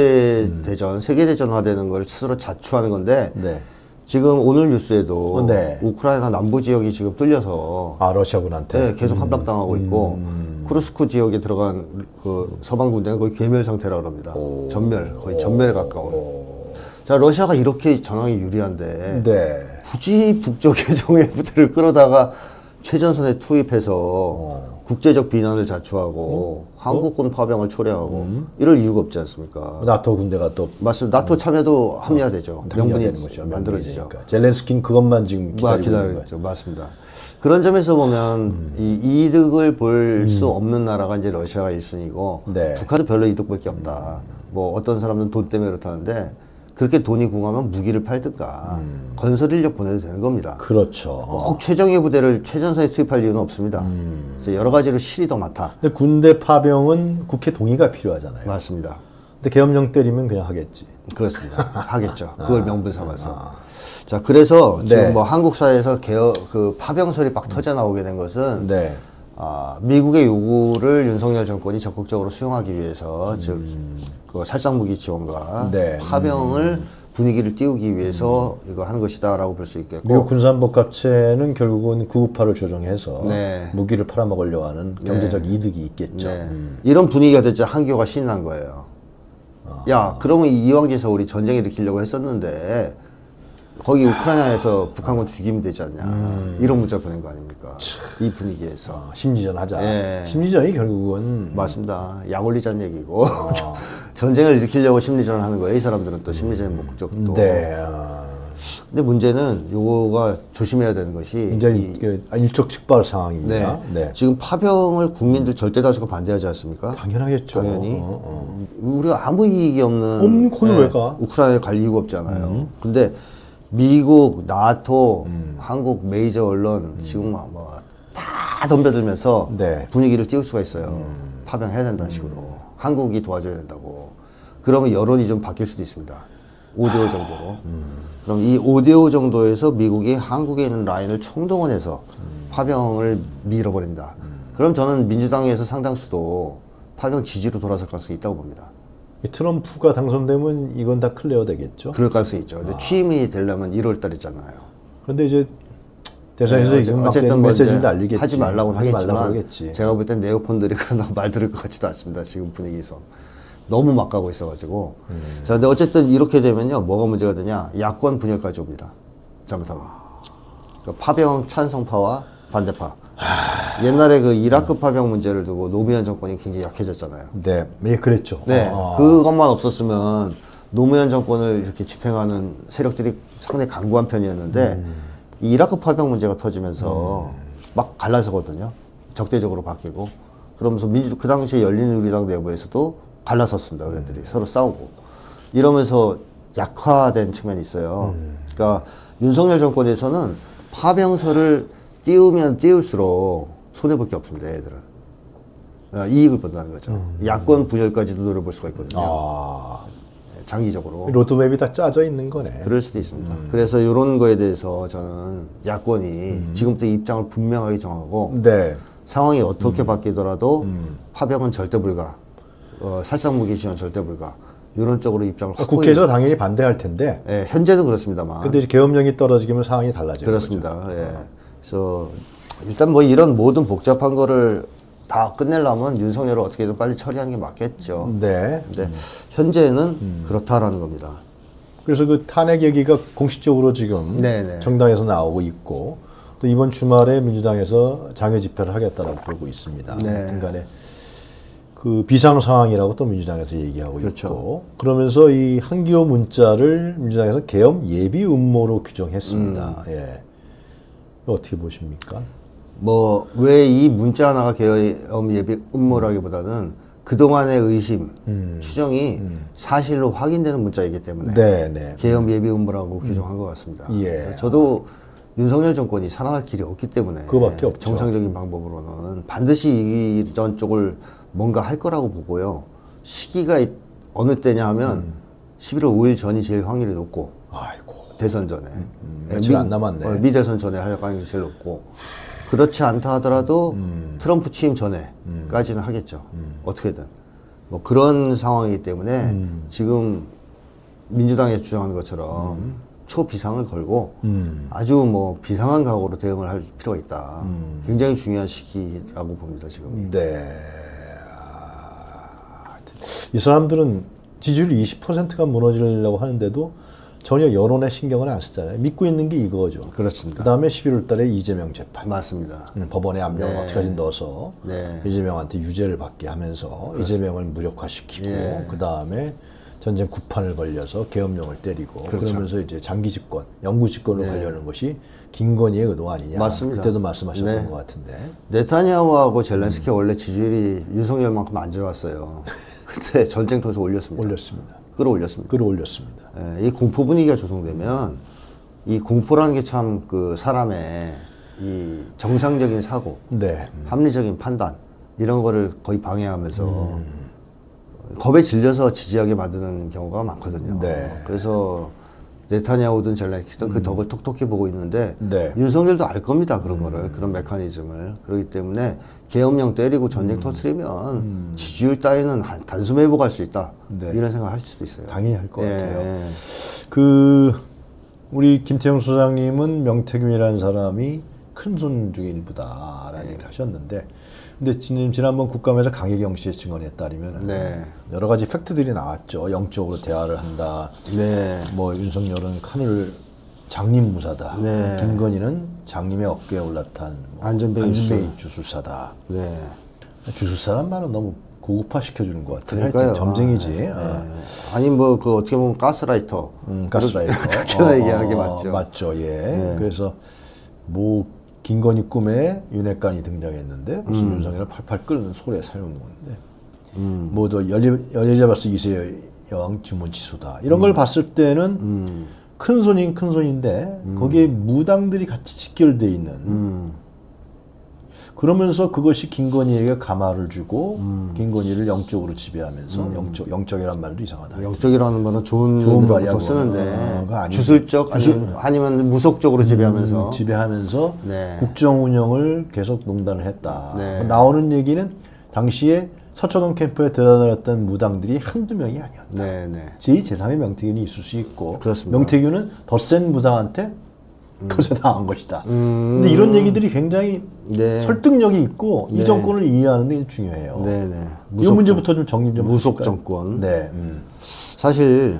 [SPEAKER 2] 국제대전, 세계대전화되는 걸 스스로 자초하는 건데
[SPEAKER 1] 네.
[SPEAKER 2] 지금 오늘 뉴스에도
[SPEAKER 1] 네.
[SPEAKER 2] 우크라이나 남부 지역이 지금 뚫려서
[SPEAKER 1] 아, 러시아군한테?
[SPEAKER 2] 네, 계속 함락당하고 있고
[SPEAKER 1] 음.
[SPEAKER 2] 쿠르스크 지역에 들어간 그 서방 군대는 거의 괴멸 상태라고 합니다. 전멸, 거의 전멸에 가까운. 자, 러시아가 이렇게 전황이 유리한데
[SPEAKER 1] 네.
[SPEAKER 2] 굳이 북쪽의 정예부대를 끌어다가 최전선에 투입해서
[SPEAKER 1] 어.
[SPEAKER 2] 국제적 비난을 자초하고 한국군 파병을 초래하고 이럴 이유가 없지 않습니까?
[SPEAKER 1] 나토 군대가 또
[SPEAKER 2] 맞습니다. 나토 참여도 합리화되죠. 명분이
[SPEAKER 1] 되는 거죠.
[SPEAKER 2] 만들어지죠.
[SPEAKER 1] 명분이니까. 젤렌스키는 그것만 지금
[SPEAKER 2] 뭐
[SPEAKER 1] 기다리고 있는 거예요.
[SPEAKER 2] 기다리죠. 맞습니다. 그런 점에서 보면 이 이득을 볼 수 없는 나라가 이제 러시아가 일 순위고
[SPEAKER 1] 네.
[SPEAKER 2] 북한은 별로 이득 볼 게 없다. 뭐 어떤 사람들은 돈 때문에 그렇다는데 그렇게 돈이 궁하면 무기를 팔든가 건설 인력 보내도 되는 겁니다.
[SPEAKER 1] 그렇죠.
[SPEAKER 2] 꼭 최정예 부대를 최전선에 투입할 이유는 없습니다. 그래서 여러 가지로 실이 더 많다.
[SPEAKER 1] 근데 군대 파병은 국회 동의가 필요하잖아요.
[SPEAKER 2] 맞습니다.
[SPEAKER 1] 근데 계엄령 때리면 그냥 하겠지.
[SPEAKER 2] 그렇습니다. 하겠죠. 그걸 명분 삼아서. 자, 그래서 지금
[SPEAKER 1] 네.
[SPEAKER 2] 뭐 한국 사회에서 개혁, 그 파병설이 막 터져 나오게 된 것은
[SPEAKER 1] 네.
[SPEAKER 2] 아, 미국의 요구를 윤석열 정권이 적극적으로 수용하기 위해서 즉 그 살상무기 지원과
[SPEAKER 1] 네.
[SPEAKER 2] 파병을 분위기를 띄우기 위해서 이거 하는 것이다라고 볼 수 있겠고
[SPEAKER 1] 미국 군산복합체는 결국은 구구파를 조정해서
[SPEAKER 2] 네.
[SPEAKER 1] 무기를 팔아먹으려고 하는 경제적 이득이 있겠죠.
[SPEAKER 2] 네.
[SPEAKER 1] 음.
[SPEAKER 2] 이런 분위기가 됐자 한교가 신난 거예요. 야, 그러면 이왕지에서 우리 전쟁 일으키려고 했었는데 거기 우크라이나에서 북한군 죽이면 되지 않냐 음. 이런 문자 보낸 거 아닙니까? 이 분위기에서
[SPEAKER 1] 어, 심리전 하자.
[SPEAKER 2] 예.
[SPEAKER 1] 심리전이 결국은
[SPEAKER 2] 맞습니다. 약 올리자는 얘기고 어. 전쟁을 일으키려고 심리전을 하는 거예요. 이 사람들은 또 심리전의 목적도.
[SPEAKER 1] 네. 어.
[SPEAKER 2] 근데 문제는 요거가 조심해야 되는 것이
[SPEAKER 1] 굉장히 일촉즉발 상황입니다.
[SPEAKER 2] 네.
[SPEAKER 1] 네.
[SPEAKER 2] 지금 파병을 국민들 절대 다수가 반대하지 않습니까?
[SPEAKER 1] 당연하겠죠.
[SPEAKER 2] 당연히.
[SPEAKER 1] 어, 어.
[SPEAKER 2] 우리가 아무 이익이 없는
[SPEAKER 1] 음, 거기 왜 가?
[SPEAKER 2] 우크라이나에 갈 이유가 없잖아요.
[SPEAKER 1] 음.
[SPEAKER 2] 근데 미국, 나토,
[SPEAKER 1] 음.
[SPEAKER 2] 한국 메이저 언론 음. 지금 뭐 다 덤벼들면서
[SPEAKER 1] 네.
[SPEAKER 2] 분위기를 띄울 수가 있어요. 음. 파병해야 된다는 식으로. 한국이 도와줘야 된다고. 그러면 여론이 좀 바뀔 수도 있습니다. 오 대 오 정도로. 음. 그럼 이 오 대 오 정도에서 미국이 한국에 있는 라인을 총동원해서 음. 파병을 밀어버린다. 음. 그럼 저는 민주당에서 상당수도 파병 지지로 돌아설 가능성이 있다고 봅니다.
[SPEAKER 1] 트럼프가 당선되면 이건 다 클리어 되겠죠?
[SPEAKER 2] 그럴 가능성이 있죠. 근데 아. 취임이 되려면 일월 달이잖아요.
[SPEAKER 1] 그런데 이제 대사에서
[SPEAKER 2] 네,
[SPEAKER 1] 지금
[SPEAKER 2] 어쨌든
[SPEAKER 1] 메시지를 날리겠지.
[SPEAKER 2] 하지 말라고는
[SPEAKER 1] 하지
[SPEAKER 2] 하겠지만
[SPEAKER 1] 말라고 하겠지.
[SPEAKER 2] 제가 볼 땐 네오콘들이 그러나 말 들을 것 같지도 않습니다. 지금 분위기에서. 너무 막 가고 있어가지고. 음. 자, 근데 어쨌든 이렇게 되면요. 뭐가 문제가 되냐. 야권 분열까지 옵니다. 잘못하면. 그러니까 파병 찬성파와 반대파. 하... 옛날에 그 이라크 파병 문제를 두고 노무현 정권이 굉장히 약해졌잖아요.
[SPEAKER 1] 네, 예, 그랬죠.
[SPEAKER 2] 네.
[SPEAKER 1] 아...
[SPEAKER 2] 그것만 없었으면 노무현 정권을 이렇게 지탱하는 세력들이 상당히 강구한 편이었는데 음. 이 이라크 파병 문제가 터지면서 음. 막 갈라서거든요. 적대적으로 바뀌고. 그러면서 민주, 그 당시에 열린우리당 내부에서도 갈라섰습니다. 의원들이 음. 서로 싸우고. 이러면서 약화된 측면이 있어요. 음. 그러니까 윤석열 정권에서는 파병설을 띄우면 띄울수록 손해볼 게 없습니다. 애들은. 아, 이익을 본다는 거죠. 음. 야권 분열까지도 노려볼 수가 있거든요.
[SPEAKER 1] 아.
[SPEAKER 2] 장기적으로.
[SPEAKER 1] 로드맵이 다 짜져 있는 거네.
[SPEAKER 2] 그럴 수도 있습니다. 음. 그래서 이런 거에 대해서 저는 야권이 음. 지금부터 입장을 분명하게 정하고
[SPEAKER 1] 네.
[SPEAKER 2] 상황이 어떻게 음. 바뀌더라도
[SPEAKER 1] 음.
[SPEAKER 2] 파병은 절대 불가, 어, 살상무기 지원 절대 불가 이런 쪽으로 입장을
[SPEAKER 1] 확고히. 국회에서 당연히 반대할 텐데.
[SPEAKER 2] 예, 현재는 그렇습니다만.
[SPEAKER 1] 근데 이제 계엄령이 떨어지면 상황이 달라지는
[SPEAKER 2] 그렇습니다.
[SPEAKER 1] 거죠.
[SPEAKER 2] 예. 그래서 일단 뭐 이런 모든 복잡한 거를 다 끝내려면 윤석열을 어떻게든 빨리 처리하는 게 맞겠죠.
[SPEAKER 1] 네.
[SPEAKER 2] 근데 음. 현재는 음. 그렇다라는 겁니다.
[SPEAKER 1] 그래서 그 탄핵 얘기가 공식적으로 지금 네네. 정당에서 나오고 있고 또 이번 주말에 민주당에서 장외 집회를 하겠다라고 그러고 있습니다.
[SPEAKER 2] 네.
[SPEAKER 1] 간에 그 비상 상황이라고 또 민주당에서 얘기하고
[SPEAKER 2] 그렇죠.
[SPEAKER 1] 있고 그러면서 이 한기호 문자를 민주당에서 계엄 예비 음모로 규정했습니다. 음. 예. 어떻게 보십니까?
[SPEAKER 2] 뭐 왜 이 문자 하나가 계엄 예비 음모라기보다는 그동안의 의심, 음. 추정이 음. 사실로 확인되는 문자이기 때문에
[SPEAKER 1] 네네.
[SPEAKER 2] 계엄 예비 음모라고 음. 규정한 것 같습니다.
[SPEAKER 1] 예.
[SPEAKER 2] 저도 윤석열 정권이 살아날 길이 없기 때문에
[SPEAKER 1] 그거밖에 없죠.
[SPEAKER 2] 정상적인 방법으로는 반드시 이전 쪽을 뭔가 할 거라고 보고요. 시기가 어느 때냐 하면 음. 십일월 오일 전이 제일 확률이 높고
[SPEAKER 1] 아이고.
[SPEAKER 2] 대선 전에
[SPEAKER 1] 음, 며칠 안 남았네.
[SPEAKER 2] 어, 미 대선 전에 할 확률이 제일 높고 그렇지 않다 하더라도 음. 트럼프 취임 전에까지는 음. 하겠죠. 음. 어떻게든 뭐 그런 상황이기 때문에 음. 지금 민주당에서 주장하는 것처럼 음. 초비상을 걸고 음. 아주 뭐 비상한 각오로 대응을 할 필요가 있다. 음. 굉장히 중요한 시기라고 봅니다. 지금.
[SPEAKER 1] 네. 이 사람들은 지지율 이십 퍼센트가 무너지려고 하는데도 전혀 여론에 신경을 안 쓰잖아요. 믿고 있는 게 이거죠.
[SPEAKER 2] 그렇습니다.
[SPEAKER 1] 그 다음에 십일월 달에 이재명 재판.
[SPEAKER 2] 맞습니다.
[SPEAKER 1] 음, 법원에 압력을
[SPEAKER 2] 네.
[SPEAKER 1] 어떻게든 넣어서
[SPEAKER 2] 네.
[SPEAKER 1] 이재명한테 유죄를 받게 하면서 그렇습니다. 이재명을 무력화시키고
[SPEAKER 2] 네.
[SPEAKER 1] 그 다음에 전쟁 구판을 벌려서 계엄령을 때리고
[SPEAKER 2] 그렇죠.
[SPEAKER 1] 그러면서 이제 장기 집권, 영구 집권을
[SPEAKER 2] 네.
[SPEAKER 1] 가려는 것이 김건희의 의도 아니냐.
[SPEAKER 2] 맞습니다.
[SPEAKER 1] 그때도 말씀하셨던
[SPEAKER 2] 네.
[SPEAKER 1] 것 같은데.
[SPEAKER 2] 네타냐후하고 젤렌스키가 음. 원래 지지율이 윤석열만큼 안 좋았어요. 그때 전쟁 통해서 올렸습니다.
[SPEAKER 1] 올렸습니다.
[SPEAKER 2] 끌어올렸습니다.
[SPEAKER 1] 끌어올렸습니다.
[SPEAKER 2] 예, 이 공포 분위기가 조성되면 이 공포라는 게 참 그 사람의 이 정상적인 사고,
[SPEAKER 1] 네.
[SPEAKER 2] 합리적인 판단 이런 거를 거의 방해하면서 음. 겁에 질려서 지지하게 만드는 경우가 많거든요.
[SPEAKER 1] 네.
[SPEAKER 2] 그래서 네타냐후든 젤렌스키든 음. 그 덕을 톡톡히 보고 있는데
[SPEAKER 1] 네.
[SPEAKER 2] 윤석열도 알 겁니다. 그런
[SPEAKER 1] 음.
[SPEAKER 2] 거를 그런 메커니즘을 그렇기 때문에 계엄령 때리고 전쟁 음. 터트리면 음. 지지율 따위는 단숨에 회복할 수 있다. 네. 이런 생각을 할 수도 있어요.
[SPEAKER 1] 당연히 할 것
[SPEAKER 2] 예.
[SPEAKER 1] 같아요. 그 우리 김태형 소장님은 명태균이라는 사람이 큰손 중에 일부다라는 네. 얘기를 하셨는데 근데 지금 지난번 국감에서 강혜경 씨의 증언에 따르면
[SPEAKER 2] 네.
[SPEAKER 1] 여러 가지 팩트들이 나왔죠. 영적으로 대화를 한다.
[SPEAKER 2] 네.
[SPEAKER 1] 뭐 윤석열은 칸을 장님무사다.
[SPEAKER 2] 네.
[SPEAKER 1] 김건희는 장님의 어깨에 올라탄 뭐
[SPEAKER 2] 안전뱅이
[SPEAKER 1] 주술사다.
[SPEAKER 2] 네.
[SPEAKER 1] 주술사란 말은 너무 고급화 시켜주는 것 같아요.
[SPEAKER 2] 그러니까요.
[SPEAKER 1] 하여튼 점쟁이지.
[SPEAKER 2] 아, 네.
[SPEAKER 1] 어.
[SPEAKER 2] 아니 뭐 그 어떻게 보면 가스라이터.
[SPEAKER 1] 음, 가스라이터.
[SPEAKER 2] 그렇게 어, 얘기하는 게 맞죠.
[SPEAKER 1] 맞죠. 예.
[SPEAKER 2] 네.
[SPEAKER 1] 그래서 뭐 김건희 꿈에 윤핵관이 등장했는데 무슨
[SPEAKER 2] 음.
[SPEAKER 1] 윤석열을 팔팔 끓는 소리에 살려놓는데
[SPEAKER 2] 음.
[SPEAKER 1] 뭐또 열리자마스 이세 여왕 주문 취소다. 이런 걸 봤을 때는
[SPEAKER 2] 음.
[SPEAKER 1] 큰 손인 큰 손인데 거기에 무당들이 같이 직결돼 있는.
[SPEAKER 2] 음.
[SPEAKER 1] 그러면서 그것이 김건희에게 가마를 주고 음. 김건희를 영적으로 지배하면서 음. 영적 영적이란 말도 이상하다.
[SPEAKER 2] 영적이라는 말은 좋은
[SPEAKER 1] 좋은
[SPEAKER 2] 말이라고 쓰는데
[SPEAKER 1] 어,
[SPEAKER 2] 주술적 아니면, 아니면 무속적으로 지배하면서
[SPEAKER 1] 음, 지배하면서
[SPEAKER 2] 네.
[SPEAKER 1] 국정 운영을 계속 농단을 했다.
[SPEAKER 2] 네.
[SPEAKER 1] 나오는 얘기는 당시에 서초동 캠프에 들어다녔던 무당들이 한두 명이 아니었다.
[SPEAKER 2] 네, 네.
[SPEAKER 1] 제이, 제삼의 명태균이 있을 수 있고
[SPEAKER 2] 그렇습니다.
[SPEAKER 1] 명태균은 더 센 무당한테
[SPEAKER 2] 음.
[SPEAKER 1] 그것에 당한 것이다.
[SPEAKER 2] 음.
[SPEAKER 1] 근데 이런 얘기들이 굉장히
[SPEAKER 2] 네.
[SPEAKER 1] 설득력이 있고
[SPEAKER 2] 네.
[SPEAKER 1] 이 정권을 이해하는 게 중요해요.
[SPEAKER 2] 네, 네.
[SPEAKER 1] 이 문제부터 좀 정리 좀
[SPEAKER 2] 무속
[SPEAKER 1] 하실까요?
[SPEAKER 2] 정권.
[SPEAKER 1] 네. 음.
[SPEAKER 2] 사실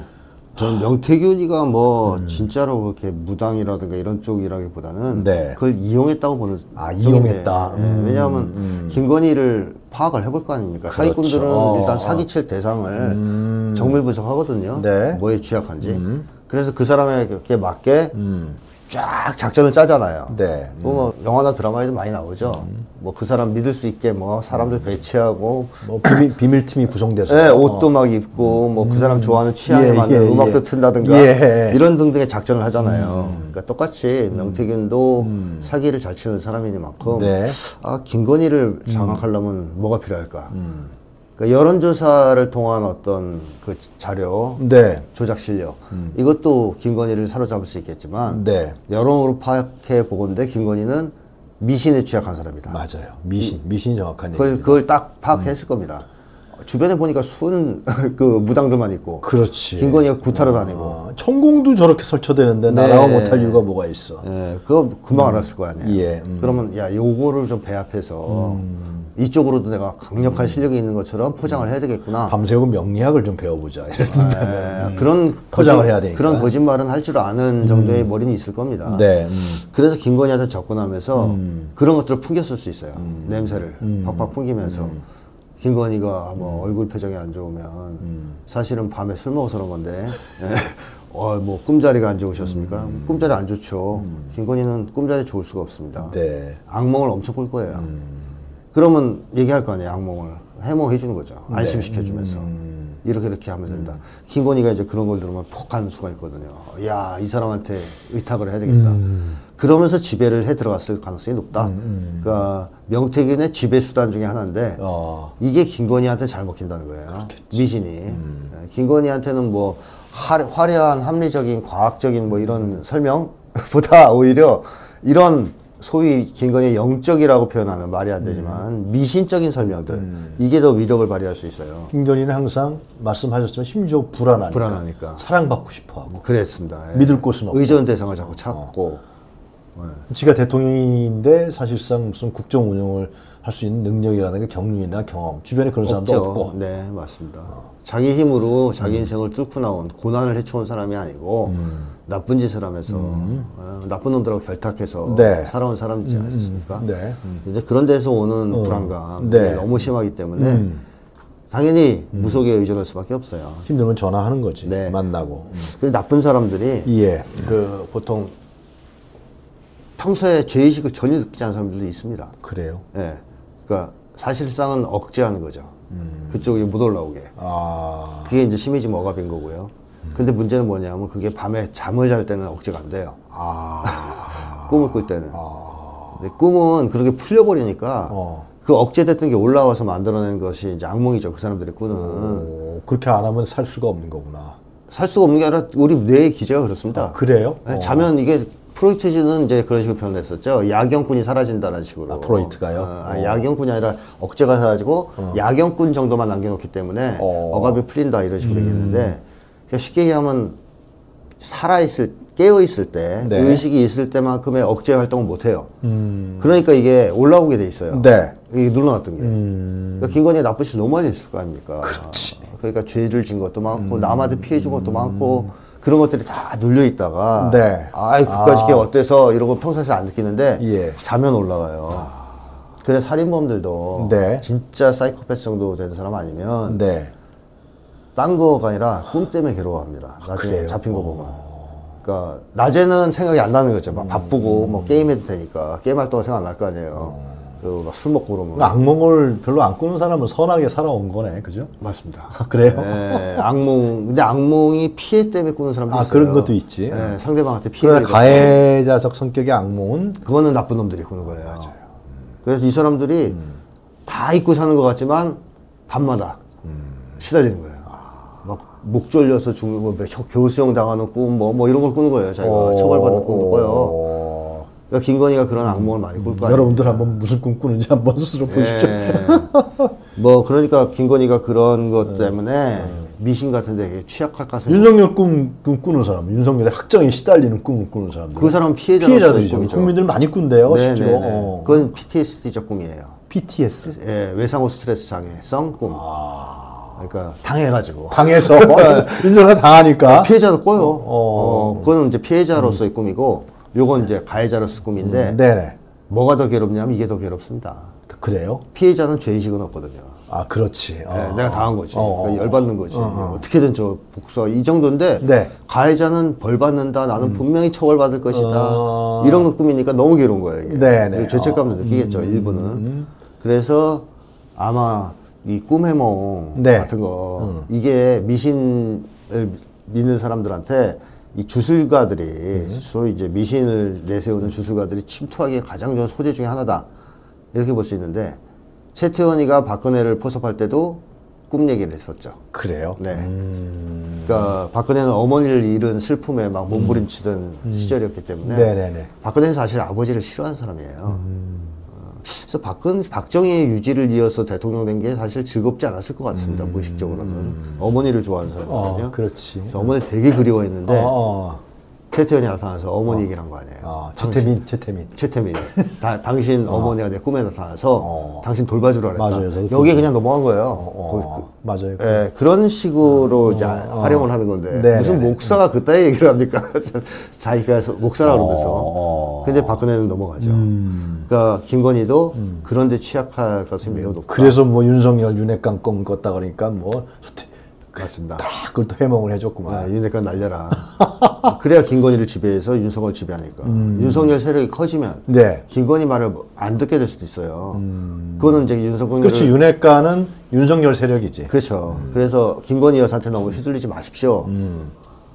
[SPEAKER 2] 전 명태균이가 뭐 음. 진짜로 그렇게 무당이라든가 이런 쪽이라기보다는
[SPEAKER 1] 네.
[SPEAKER 2] 그걸 이용했다고 보는
[SPEAKER 1] 아,
[SPEAKER 2] 쪽인데,
[SPEAKER 1] 이용했다.
[SPEAKER 2] 네.
[SPEAKER 1] 음.
[SPEAKER 2] 왜냐하면
[SPEAKER 1] 음.
[SPEAKER 2] 김건희를 파악을 해볼 거 아닙니까?
[SPEAKER 1] 그렇죠.
[SPEAKER 2] 사기꾼들은
[SPEAKER 1] 어,
[SPEAKER 2] 일단
[SPEAKER 1] 어.
[SPEAKER 2] 사기칠 대상을
[SPEAKER 1] 음.
[SPEAKER 2] 정밀 분석하거든요.
[SPEAKER 1] 네.
[SPEAKER 2] 뭐에 취약한지.
[SPEAKER 1] 음.
[SPEAKER 2] 그래서 그 사람에게 맞게
[SPEAKER 1] 음.
[SPEAKER 2] 쫙 작전을 짜잖아요.
[SPEAKER 1] 네. 음.
[SPEAKER 2] 뭐 영화나 드라마에도 많이 나오죠. 음. 뭐 그 사람 믿을 수 있게 뭐 사람들 배치하고
[SPEAKER 1] 뭐 비밀, 비밀팀이 구성돼서
[SPEAKER 2] 네, 옷도 막 입고 뭐 그 사람 좋아하는 취향에
[SPEAKER 1] 예,
[SPEAKER 2] 맞는
[SPEAKER 1] 예,
[SPEAKER 2] 음악도
[SPEAKER 1] 예.
[SPEAKER 2] 튼다든가
[SPEAKER 1] 예.
[SPEAKER 2] 이런 등등의 작전을 하잖아요.
[SPEAKER 1] 음.
[SPEAKER 2] 그러니까 똑같이 명태균도 음. 사기를 잘 치는 사람이니만큼
[SPEAKER 1] 네.
[SPEAKER 2] 아 김건희를 장악하려면 음. 뭐가 필요할까?
[SPEAKER 1] 음.
[SPEAKER 2] 그러니까 여론조사를 통한 어떤 그 자료,
[SPEAKER 1] 네.
[SPEAKER 2] 조작 실력 음. 이것도 김건희를 사로잡을 수 있겠지만
[SPEAKER 1] 네.
[SPEAKER 2] 여론으로 파악해 보건대 김건희는 미신에 취약한 사람이다.
[SPEAKER 1] 맞아요. 미신, 미신이 정확한
[SPEAKER 2] 그걸,
[SPEAKER 1] 얘기입니다.
[SPEAKER 2] 그걸 딱 파악했을 음. 겁니다. 주변에 보니까 순 그 무당들만 있고,
[SPEAKER 1] 그렇지.
[SPEAKER 2] 김건희가 구타를 다니고,
[SPEAKER 1] 어, 천공도 저렇게 설쳐대는데
[SPEAKER 2] 네.
[SPEAKER 1] 나라가 못할 이유가 뭐가 있어?
[SPEAKER 2] 예, 그거 금방
[SPEAKER 1] 음.
[SPEAKER 2] 알았을 거 아니에요.
[SPEAKER 1] 예, 음.
[SPEAKER 2] 그러면 야, 요거를 좀 배합해서
[SPEAKER 1] 음.
[SPEAKER 2] 이쪽으로도 내가 강력한 실력이 있는 것처럼 포장을 해야 되겠구나.
[SPEAKER 1] 밤새고 명리학을 좀 배워보자.
[SPEAKER 2] 예, 음. 그런
[SPEAKER 1] 포장을
[SPEAKER 2] 거짓,
[SPEAKER 1] 해야 되니까.
[SPEAKER 2] 그런 거짓말은 할 줄 아는 정도의 음. 머리는 있을 겁니다.
[SPEAKER 1] 네. 음.
[SPEAKER 2] 그래서 김건희한테 접근하면서
[SPEAKER 1] 음.
[SPEAKER 2] 그런 것들을 풍겼을 수 있어요.
[SPEAKER 1] 음.
[SPEAKER 2] 냄새를
[SPEAKER 1] 음.
[SPEAKER 2] 팍팍 풍기면서.
[SPEAKER 1] 음.
[SPEAKER 2] 김건희가 뭐 얼굴 표정이 안 좋으면
[SPEAKER 1] 음.
[SPEAKER 2] 사실은 밤에 술 먹어서 그런 건데 어, 뭐 꿈자리가 안 좋으셨습니까? 음. 꿈자리 안 좋죠. 음. 김건희는 꿈자리 좋을 수가 없습니다.
[SPEAKER 1] 네.
[SPEAKER 2] 악몽을 엄청 꿀 거예요.
[SPEAKER 1] 음.
[SPEAKER 2] 그러면 얘기할 거 아니에요. 악몽을 해몽해 주는 거죠.
[SPEAKER 1] 네.
[SPEAKER 2] 안심시켜 주면서
[SPEAKER 1] 음.
[SPEAKER 2] 이렇게 이렇게 하면 됩니다. 음. 김건희가 이제 그런 걸 들으면 폭 하는 수가 있거든요. 야, 이 사람한테 의탁을 해야 되겠다. 음. 그러면서 지배를 해 들어갔을 가능성이 높다. 음, 음. 그러니까 명태균의 지배 수단 중에 하나인데 어. 이게 김건희한테 잘 먹힌다는 거예요. 그렇겠지. 미신이. 음. 김건희한테는 뭐 하, 화려한 합리적인 과학적인 뭐 이런 설명보다 오히려 이런 소위 김건희의 영적이라고 표현하면 말이 안 되지만 음. 미신적인 설명들 음. 이게 더 위력을 발휘할 수 있어요.
[SPEAKER 1] 김건희는 항상 말씀하셨지만 심지어 불안하니까,
[SPEAKER 2] 불안하니까.
[SPEAKER 1] 사랑받고 싶어하고
[SPEAKER 2] 그랬습니다. 예.
[SPEAKER 1] 믿을 곳은 없고
[SPEAKER 2] 의존 대상을 자꾸 찾고 어.
[SPEAKER 1] 네. 지가 대통령인데 사실상 무슨 국정 운영을 할 수 있는 능력이라든가 경륜이나 경험 주변에 그런 사람도
[SPEAKER 2] 없죠.
[SPEAKER 1] 없고
[SPEAKER 2] 네 맞습니다. 어. 자기 힘으로 자기 음. 인생을 뚫고 나온 고난을 헤쳐온 사람이 아니고 음. 나쁜 짓을 하면서 음. 어, 나쁜 놈들하고 결탁해서 네. 살아온 사람이지 않습니까? 네. 음. 이제 그런 데서 오는 어. 불안감 네. 너무 심하기 때문에 음. 당연히 무속에 의존할 수밖에 없어요.
[SPEAKER 1] 힘들면 전화하는 거지. 네. 만나고. 음.
[SPEAKER 2] 그리고 나쁜 사람들이
[SPEAKER 1] 예.
[SPEAKER 2] 그 보통 평소에 죄의식을 전혀 느끼지 않는 사람들도 있습니다.
[SPEAKER 1] 그래요?
[SPEAKER 2] 예. 네. 그러니까 사실상은 억제하는 거죠. 음. 그쪽이 못 올라오게. 아. 그게 이제 심해지면 억압인 거고요. 음. 근데 문제는 뭐냐면 그게 밤에 잠을 잘 때는 억제가 안 돼요. 아. 꿈을 꿀 때는. 아. 근데 꿈은 그렇게 풀려버리니까 어. 그 억제됐던 게 올라와서 만들어낸 것이 이제 악몽이죠. 그 사람들이 꾸는. 오.
[SPEAKER 1] 그렇게 안 하면 살 수가 없는 거구나.
[SPEAKER 2] 살 수가 없는 게 아니라 우리 뇌의 기제가 그렇습니다.
[SPEAKER 1] 아, 그래요?
[SPEAKER 2] 네, 어. 자면 이게 프로이트는 이제 그런 식으로 표현했었죠. 야경꾼이 사라진다는 식으로. 아,
[SPEAKER 1] 프로이트가요?
[SPEAKER 2] 어, 아, 야경꾼이 아니라 억제가 사라지고 어. 야경꾼 정도만 남겨놓기 때문에 어. 억압이 풀린다 이런 식으로 음. 얘기했는데 쉽게 얘기하면 살아있을 깨어있을 때 네. 의식이 있을 때만큼의 억제 활동을 못해요. 음. 그러니까 이게 올라오게 돼 있어요. 네. 이게 눌러놨던 게. 음. 그러니까 김건희가 나쁜 짓 너무 많이 했을 거 아닙니까?
[SPEAKER 1] 그렇지.
[SPEAKER 2] 그러니까 죄를 진 것도 많고 음. 남한테 피해 준 것도 음. 많고 그런 것들이 다 눌려 있다가
[SPEAKER 1] 네.
[SPEAKER 2] 아이 국가직계
[SPEAKER 1] 아.
[SPEAKER 2] 어때서 이런 거 평소에 안 느끼는데
[SPEAKER 1] 예.
[SPEAKER 2] 자면 올라가요.
[SPEAKER 1] 아.
[SPEAKER 2] 그래서 살인범들도
[SPEAKER 1] 네.
[SPEAKER 2] 진짜 사이코패스 정도 되는 사람 아니면
[SPEAKER 1] 네.
[SPEAKER 2] 딴 거가 아니라 꿈 때문에 괴로워합니다. 나중에
[SPEAKER 1] 그래요?
[SPEAKER 2] 잡힌 거 보면. 그러니까 낮에는 생각이 안 나는 거죠. 막 바쁘고 뭐 게임해도 되니까 게임할 동안 생각 안 날 거 아니에요. 그리고 막 술 먹고 그러면.
[SPEAKER 1] 그러니까 악몽을 별로 안 꾸는 사람은 선하게 살아온 거네, 그죠?
[SPEAKER 2] 맞습니다.
[SPEAKER 1] 그래요?
[SPEAKER 2] 네, 악몽. 근데 악몽이 피해 때문에 꾸는 사람도
[SPEAKER 1] 아,
[SPEAKER 2] 있어요.
[SPEAKER 1] 그런 것도 있지.
[SPEAKER 2] 네, 상대방한테 피해를
[SPEAKER 1] 그러나 가해자적 성격의 악몽은
[SPEAKER 2] 그거는 나쁜 놈들이 꾸는 거예요. 맞아요. 그래서 이 사람들이 음. 다 잊고 사는 것 같지만 밤마다 음. 시달리는 거예요. 아. 막 목 졸려서 죽는 거, 교수형 당하는 꿈, 뭐, 뭐 이런 걸 꾸는 거예요. 자기가 처벌받는 꿈도 꿔요. 그러니까 김건희가 그런 악몽을 많이 꿀 거 아니에요.
[SPEAKER 1] 여러분들 한번 무슨 꿈 꾸는지 한번 스스로 보십시오.
[SPEAKER 2] 예. 뭐 그러니까 김건희가 그런 것 때문에 미신 같은데 취약할 가능성이.
[SPEAKER 1] 윤석열 꿈, 꿈 꾸는 사람, 윤석열의 학정에 시달리는 꿈을 꾸는 사람들.
[SPEAKER 2] 그 사람은 피해자로서
[SPEAKER 1] 피해자들이죠.
[SPEAKER 2] 꿈이죠.
[SPEAKER 1] 국민들 많이 꾼대요,
[SPEAKER 2] 네,
[SPEAKER 1] 실제로.
[SPEAKER 2] 네, 네.
[SPEAKER 1] 어.
[SPEAKER 2] 그건 피티에스디적 꿈이에요.
[SPEAKER 1] 피티에스?
[SPEAKER 2] 예, 외상후 스트레스 장애성 꿈.
[SPEAKER 1] 아.
[SPEAKER 2] 그러니까 당해가지고.
[SPEAKER 1] 당해서 윤석열 당하니까.
[SPEAKER 2] 피해자도 꿔요.
[SPEAKER 1] 어.
[SPEAKER 2] 어, 그거는 이제 피해자로서의 음. 꿈이고, 요건 이제 가해자로서의 꿈인데,
[SPEAKER 1] 음, 네네.
[SPEAKER 2] 뭐가 더 괴롭냐면 이게 더 괴롭습니다.
[SPEAKER 1] 그래요?
[SPEAKER 2] 피해자는 죄의식은 없거든요.
[SPEAKER 1] 아, 그렇지. 어.
[SPEAKER 2] 네, 내가 당한 거지.
[SPEAKER 1] 어.
[SPEAKER 2] 그러니까 열받는 거지.
[SPEAKER 1] 어. 어.
[SPEAKER 2] 어떻게든 저 복수하 이 정도인데,
[SPEAKER 1] 네.
[SPEAKER 2] 가해자는 벌 받는다. 나는 음. 분명히 처벌받을 것이다.
[SPEAKER 1] 어.
[SPEAKER 2] 이런 거 꿈이니까 너무 괴로운 거예요. 이게.
[SPEAKER 1] 네네.
[SPEAKER 2] 그리고 죄책감도
[SPEAKER 1] 어.
[SPEAKER 2] 느끼겠죠.
[SPEAKER 1] 음.
[SPEAKER 2] 일부는.
[SPEAKER 1] 음.
[SPEAKER 2] 그래서 아마 이 꿈해몽
[SPEAKER 1] 네.
[SPEAKER 2] 같은 거
[SPEAKER 1] 음.
[SPEAKER 2] 이게 미신을 믿는 사람들한테 이 주술가들이 음. 소위 이제 미신을 내세우는 주술가들이 침투하기에 가장 좋은 소재 중에 하나다 이렇게 볼 수 있는데 최태원이가 박근혜를 포섭할 때도 꿈 얘기를 했었죠.
[SPEAKER 1] 그래요?
[SPEAKER 2] 네.
[SPEAKER 1] 음.
[SPEAKER 2] 그러니까 박근혜는 어머니를 잃은 슬픔에 막 몸부림치던 음. 시절이었기 때문에
[SPEAKER 1] 네네네.
[SPEAKER 2] 박근혜는 사실 아버지를 싫어하는 사람이에요.
[SPEAKER 1] 음.
[SPEAKER 2] 그래서 박근, 박정희의 유지를 이어서 대통령 된 게 사실 즐겁지 않았을 것 같습니다. 음, 무의식적으로는. 음. 어머니를 좋아하는 사람이거든요.
[SPEAKER 1] 어, 그렇지.
[SPEAKER 2] 그래서 어머니를 되게 그리워했는데
[SPEAKER 1] 어, 어.
[SPEAKER 2] 최태원이 나타나서 어머니 어. 얘기를 한 거 아니에요.
[SPEAKER 1] 어, 최태민, 최태민.
[SPEAKER 2] 최태민. 다, 당신 어. 어머니가 내 꿈에 나타나서 어. 당신 돌봐주라 그랬다.
[SPEAKER 1] 맞아요.
[SPEAKER 2] 여기에 그냥 넘어간 거예요.
[SPEAKER 1] 어, 그, 맞아요.
[SPEAKER 2] 예, 그런 식으로
[SPEAKER 1] 어,
[SPEAKER 2] 이제
[SPEAKER 1] 어.
[SPEAKER 2] 활용을 하는 건데
[SPEAKER 1] 네,
[SPEAKER 2] 무슨
[SPEAKER 1] 네, 네.
[SPEAKER 2] 목사가 그따위 얘기를 합니까? 자기가 목사라 그러면서.
[SPEAKER 1] 어.
[SPEAKER 2] 근데 박근혜는 넘어가죠.
[SPEAKER 1] 음.
[SPEAKER 2] 그러니까 김건희도 음. 그런데 취약할 가능성이 매우 높다.
[SPEAKER 1] 그래서 뭐 윤석열 윤핵관 건 껐다 그러니까 뭐
[SPEAKER 2] 맞습니다.
[SPEAKER 1] 딱 그걸 또 해몽을 해줬구만.
[SPEAKER 2] 아, 윤핵관 날려라. 그래야 김건희를 지배해서 윤석열 지배하니까. 음. 윤석열 세력이 커지면
[SPEAKER 1] 네.
[SPEAKER 2] 김건희 말을 안 듣게 될 수도 있어요. 음. 그거는 이제 윤석열.
[SPEAKER 1] 그렇지. 윤핵관은 윤석열 세력이지.
[SPEAKER 2] 그렇죠. 음. 그래서 김건희 여사한테 너무 휘둘리지 마십시오.
[SPEAKER 1] 음.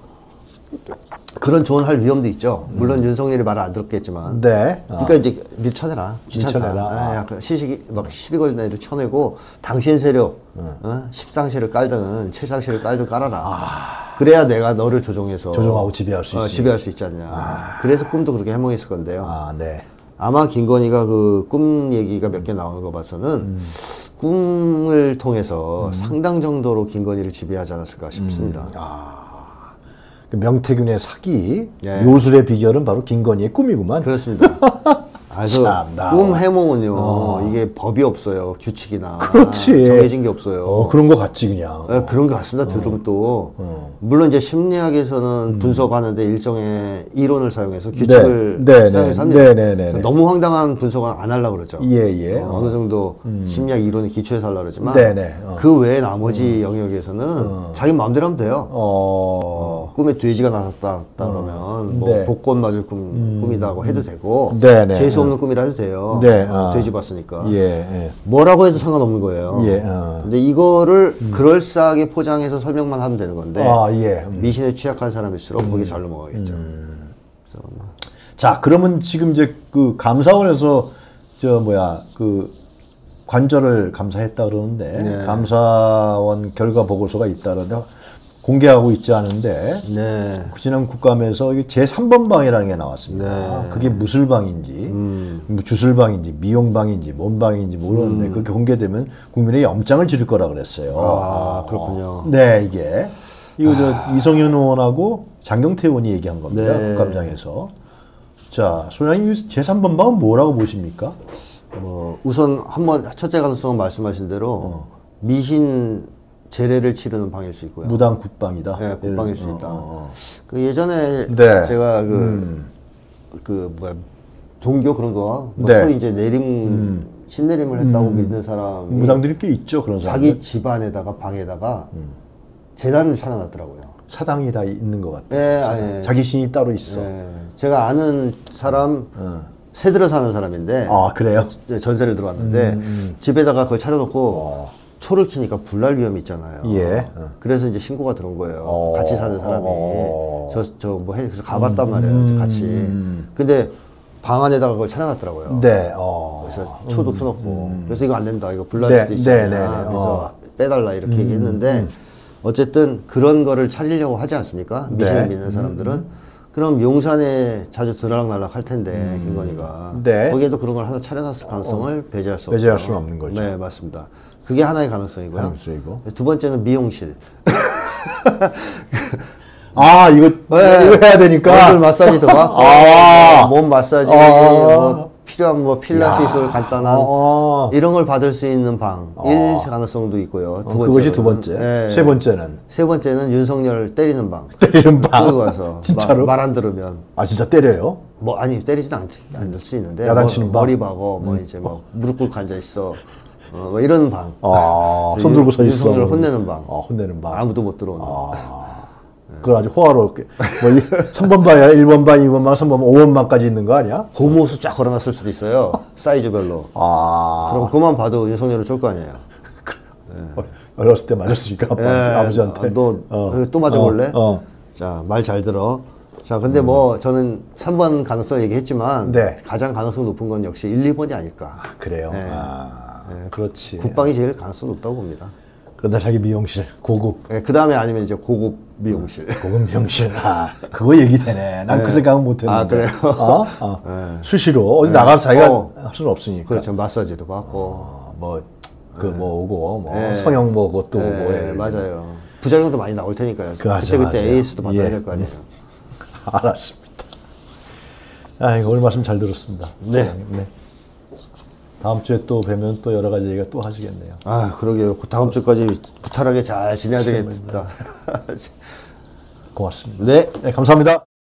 [SPEAKER 2] 그런 조언할 위험도 있죠. 물론 음. 윤석열이 말을 안 들었겠지만.
[SPEAKER 1] 네.
[SPEAKER 2] 그러니까 어. 이제 밀쳐내라. 귀찮다.
[SPEAKER 1] 밀쳐내라.
[SPEAKER 2] 아, 약간 시식이 막 시비 걸린 애들 쳐내고 당신 세력 음. 어? 십상시를 깔든 칠상시를 깔든 깔아라. 아. 그래야 내가 너를 조종해서
[SPEAKER 1] 조종하고 지배할 수
[SPEAKER 2] 어,
[SPEAKER 1] 있지.
[SPEAKER 2] 지배할 수 있지 않냐. 아. 그래서 꿈도 그렇게 해몽했을 건데요.
[SPEAKER 1] 아, 네.
[SPEAKER 2] 아마 김건희가 그 꿈 얘기가 몇 개 나오는 거 봐서는 음. 꿈을 통해서 음. 상당 정도로 김건희를 지배하지 않았을까 싶습니다.
[SPEAKER 1] 음. 아. 명태균의 사기
[SPEAKER 2] 예.
[SPEAKER 1] 요술의 비결은 바로 김건희의 꿈이구만.
[SPEAKER 2] 그렇습니다. 그래서 꿈 해몽은요 어. 이게 법이 없어요. 규칙이나
[SPEAKER 1] 그렇지.
[SPEAKER 2] 정해진 게 없어요.
[SPEAKER 1] 어, 그런 거 같지 그냥.
[SPEAKER 2] 네, 그런 거 같습니다. 어. 들으면 또 어. 물론 이제 심리학에서는 음. 분석하는데 일종의 이론을 사용해서 규칙을
[SPEAKER 1] 네. 네.
[SPEAKER 2] 사용해서 합니다. 네. 네. 네. 너무 황당한 분석은 안 하려고 그러죠.
[SPEAKER 1] 예, 예.
[SPEAKER 2] 어, 어느 정도 음. 심리학 이론의 기초에서 하려고 그러지만
[SPEAKER 1] 네. 네. 어.
[SPEAKER 2] 그 외에 나머지 음. 영역에서는 어. 자기 마음대로 하면 돼요.
[SPEAKER 1] 어.
[SPEAKER 2] 어, 꿈에 돼지가 나왔다 그러면 어. 뭐
[SPEAKER 1] 네.
[SPEAKER 2] 복권 맞을 꿈, 음. 꿈이다고 해도 되고
[SPEAKER 1] 네. 네.
[SPEAKER 2] 재수 없는 꿈이라 해도 돼요.
[SPEAKER 1] 네.
[SPEAKER 2] 어,
[SPEAKER 1] 어.
[SPEAKER 2] 돼지 봤으니까.
[SPEAKER 1] 예. 예.
[SPEAKER 2] 뭐라고 해도 상관없는 거예요.
[SPEAKER 1] 예. 어.
[SPEAKER 2] 근데 이거를 음. 그럴싸하게 포장해서 설명만 하면 되는 건데
[SPEAKER 1] 아, 예. 음.
[SPEAKER 2] 미신에 취약한 사람일수록 음. 거기 잘 넘어가겠죠. 음. 그래서 뭐.
[SPEAKER 1] 자, 그러면 지금 이제 그 감사원에서 저 뭐야 그 관절을 감사했다 그러는데 네. 감사원 결과 보고서가 있다 그러는데 공개하고 있지 않은데
[SPEAKER 2] 네.
[SPEAKER 1] 지난 국감에서 제삼 번 방이라는 게 나왔습니다.
[SPEAKER 2] 네.
[SPEAKER 1] 그게 무술방인지
[SPEAKER 2] 음.
[SPEAKER 1] 뭐 주술방인지 미용방인지 뭔 방인지 모르는데 음. 그게 공개되면 국민의 영장을 지를 거라 그랬어요.
[SPEAKER 2] 아, 그렇군요.
[SPEAKER 1] 네, 이게 이거 저
[SPEAKER 2] 아.
[SPEAKER 1] 이성윤 의원하고 장경태 의원이 얘기한 겁니다.
[SPEAKER 2] 네.
[SPEAKER 1] 국감장에서. 자, 소장님 제삼 번 방은 뭐라고 보십니까?
[SPEAKER 2] 뭐 우선 한번 첫째 가능성은 말씀하신 대로 어. 미신 제례를 치르는 방일 수 있고요.
[SPEAKER 1] 무당 굿방이다.
[SPEAKER 2] 네, 굿방일 수
[SPEAKER 1] 어,
[SPEAKER 2] 있다.
[SPEAKER 1] 어, 어.
[SPEAKER 2] 그 예전에
[SPEAKER 1] 네.
[SPEAKER 2] 제가 그,
[SPEAKER 1] 음.
[SPEAKER 2] 그 뭐야 종교 그런 거, 뭐
[SPEAKER 1] 네.
[SPEAKER 2] 소위 이제 내림 신내림을 했다고 믿는 사람이
[SPEAKER 1] 무당들이 꽤 있죠, 그런 사람들.
[SPEAKER 2] 자기 집안에다가 방에다가 재단을 차려놨더라고요.
[SPEAKER 1] 사당이 다 있는 것 같아.
[SPEAKER 2] 네, 아니,
[SPEAKER 1] 자기 신이 따로 있어.
[SPEAKER 2] 네. 제가 아는 사람
[SPEAKER 1] 어.
[SPEAKER 2] 새들어 사는 사람인데
[SPEAKER 1] 아, 그래요?
[SPEAKER 2] 전세를 들어왔는데 집에다가 그걸 차려놓고
[SPEAKER 1] 어.
[SPEAKER 2] 초를 켜니까 불날 위험이 있잖아요.
[SPEAKER 1] 예. 어.
[SPEAKER 2] 그래서 이제 신고가 들어온 거예요.
[SPEAKER 1] 어.
[SPEAKER 2] 같이 사는 사람이
[SPEAKER 1] 어.
[SPEAKER 2] 저 저 뭐 해 그래서 가봤단 말이에요. 같이. 근데 방 안에다가 그걸 차려놨더라고요.
[SPEAKER 1] 네. 어.
[SPEAKER 2] 그래서 초도 켜놓고 그래서 이거 안 된다. 이거 불날
[SPEAKER 1] 네,
[SPEAKER 2] 수도 있잖아.
[SPEAKER 1] 네, 네, 네.
[SPEAKER 2] 그래서
[SPEAKER 1] 어.
[SPEAKER 2] 빼달라 이렇게 얘기했는데 어쨌든 그런 거를 차리려고 하지 않습니까? 미신을
[SPEAKER 1] 네.
[SPEAKER 2] 믿는 사람들은. 그럼 용산에 자주 들락날락 할 텐데 김건희가
[SPEAKER 1] 네.
[SPEAKER 2] 거기에도 그런 걸 하나 차려놨을 가능성을 배제할 수 없죠.
[SPEAKER 1] 배제할 수는 없는 거죠.
[SPEAKER 2] 네, 맞습니다. 그게 하나의 가능성이고요.
[SPEAKER 1] 가능성이고.
[SPEAKER 2] 두 번째는 미용실.
[SPEAKER 1] 아, 이거,
[SPEAKER 2] 네.
[SPEAKER 1] 이거 해야 되니까.
[SPEAKER 2] 얼굴 마사지도 받고
[SPEAKER 1] 아.
[SPEAKER 2] 몸 마사지,
[SPEAKER 1] 아.
[SPEAKER 2] 뭐 필요한 뭐 필라
[SPEAKER 1] 야.
[SPEAKER 2] 시술 간단한
[SPEAKER 1] 아.
[SPEAKER 2] 이런 걸 받을 수 있는 방 일 가능성도 있고요. 두
[SPEAKER 1] 어,
[SPEAKER 2] 번째
[SPEAKER 1] 그것이 두 번째.
[SPEAKER 2] 네.
[SPEAKER 1] 세 번째는.
[SPEAKER 2] 세 번째는 윤석열 때리는 방.
[SPEAKER 1] 때리는 방.
[SPEAKER 2] 끌고 가서
[SPEAKER 1] 진짜로?
[SPEAKER 2] 말 안 들으면
[SPEAKER 1] 아, 진짜 때려요?
[SPEAKER 2] 뭐 아니 때리지도 않, 않을 수 있는데
[SPEAKER 1] 야단치는
[SPEAKER 2] 뭐,
[SPEAKER 1] 방?
[SPEAKER 2] 머리 박어 뭐 이제 뭐 무릎 꿇고 앉아 있어 어, 뭐 이런 방.
[SPEAKER 1] 아,
[SPEAKER 2] 그래서
[SPEAKER 1] 손 들고 서 있어.
[SPEAKER 2] 윤석열 혼내는 방.
[SPEAKER 1] 아, 혼내는 방.
[SPEAKER 2] 아무도 못 들어오는.
[SPEAKER 1] 아, 그걸 아주 호화롭게. 뭐, 이 삼 번 방이야, 일 번 방, 이 번 방, 삼 번 방, 오 번 방까지 있는 거 아니야?
[SPEAKER 2] 고무수 쫙 걸어놨을 수도 있어요. 사이즈별로.
[SPEAKER 1] 아.
[SPEAKER 2] 그럼 그만 봐도 윤석열을 쫄 거 아니에요.
[SPEAKER 1] 어, 어렸을 때 맞았으니까, 아빠,
[SPEAKER 2] 예,
[SPEAKER 1] 아버지한테.
[SPEAKER 2] 아, 너
[SPEAKER 1] 어.
[SPEAKER 2] 또 맞아볼래?
[SPEAKER 1] 어, 어.
[SPEAKER 2] 자, 말 잘 들어. 자, 근데 뭐 저는 삼 번 가능성 얘기했지만
[SPEAKER 1] 네.
[SPEAKER 2] 가장 가능성 높은 건 역시 일, 이 번이 아닐까.
[SPEAKER 1] 아, 그래요?
[SPEAKER 2] 네.
[SPEAKER 1] 아, 그렇지.
[SPEAKER 2] 국방이 제일 가능성 높다고 봅니다.
[SPEAKER 1] 그러다 자기 미용실, 고급,
[SPEAKER 2] 예, 그 다음에 아니면 이제 고급 미용실.
[SPEAKER 1] 고급 미용실. 아, 그거 얘기되네. 난 그 생각은 못 했는데.
[SPEAKER 2] 아, 그래요?
[SPEAKER 1] 어? 어. 수시로 어디 나가서 자기가
[SPEAKER 2] 어.
[SPEAKER 1] 할 수는 없으니까.
[SPEAKER 2] 그렇죠. 마사지도 받고.
[SPEAKER 1] 어, 뭐, 그 뭐 오고, 뭐,
[SPEAKER 2] 네.
[SPEAKER 1] 성형 뭐 그것도 오고.
[SPEAKER 2] 예,
[SPEAKER 1] 예.
[SPEAKER 2] 맞아요. 부작용도 많이 나올 테니까요.
[SPEAKER 1] 그, 맞아,
[SPEAKER 2] 그때 그때
[SPEAKER 1] 맞아요.
[SPEAKER 2] 에이스도 받아야
[SPEAKER 1] 예.
[SPEAKER 2] 될 거 아니에요.
[SPEAKER 1] 알았습니다. 아, 이거 오늘 말씀 잘 들었습니다.
[SPEAKER 2] 네.
[SPEAKER 1] 네. 다음 주에 또 뵈면 또 여러 가지 얘기가 또 하시겠네요.
[SPEAKER 2] 아, 그러게요. 다음 주까지 부탈하게 잘 지내야 되겠다.
[SPEAKER 1] 고맙습니다.
[SPEAKER 2] 네.
[SPEAKER 1] 네, 감사합니다.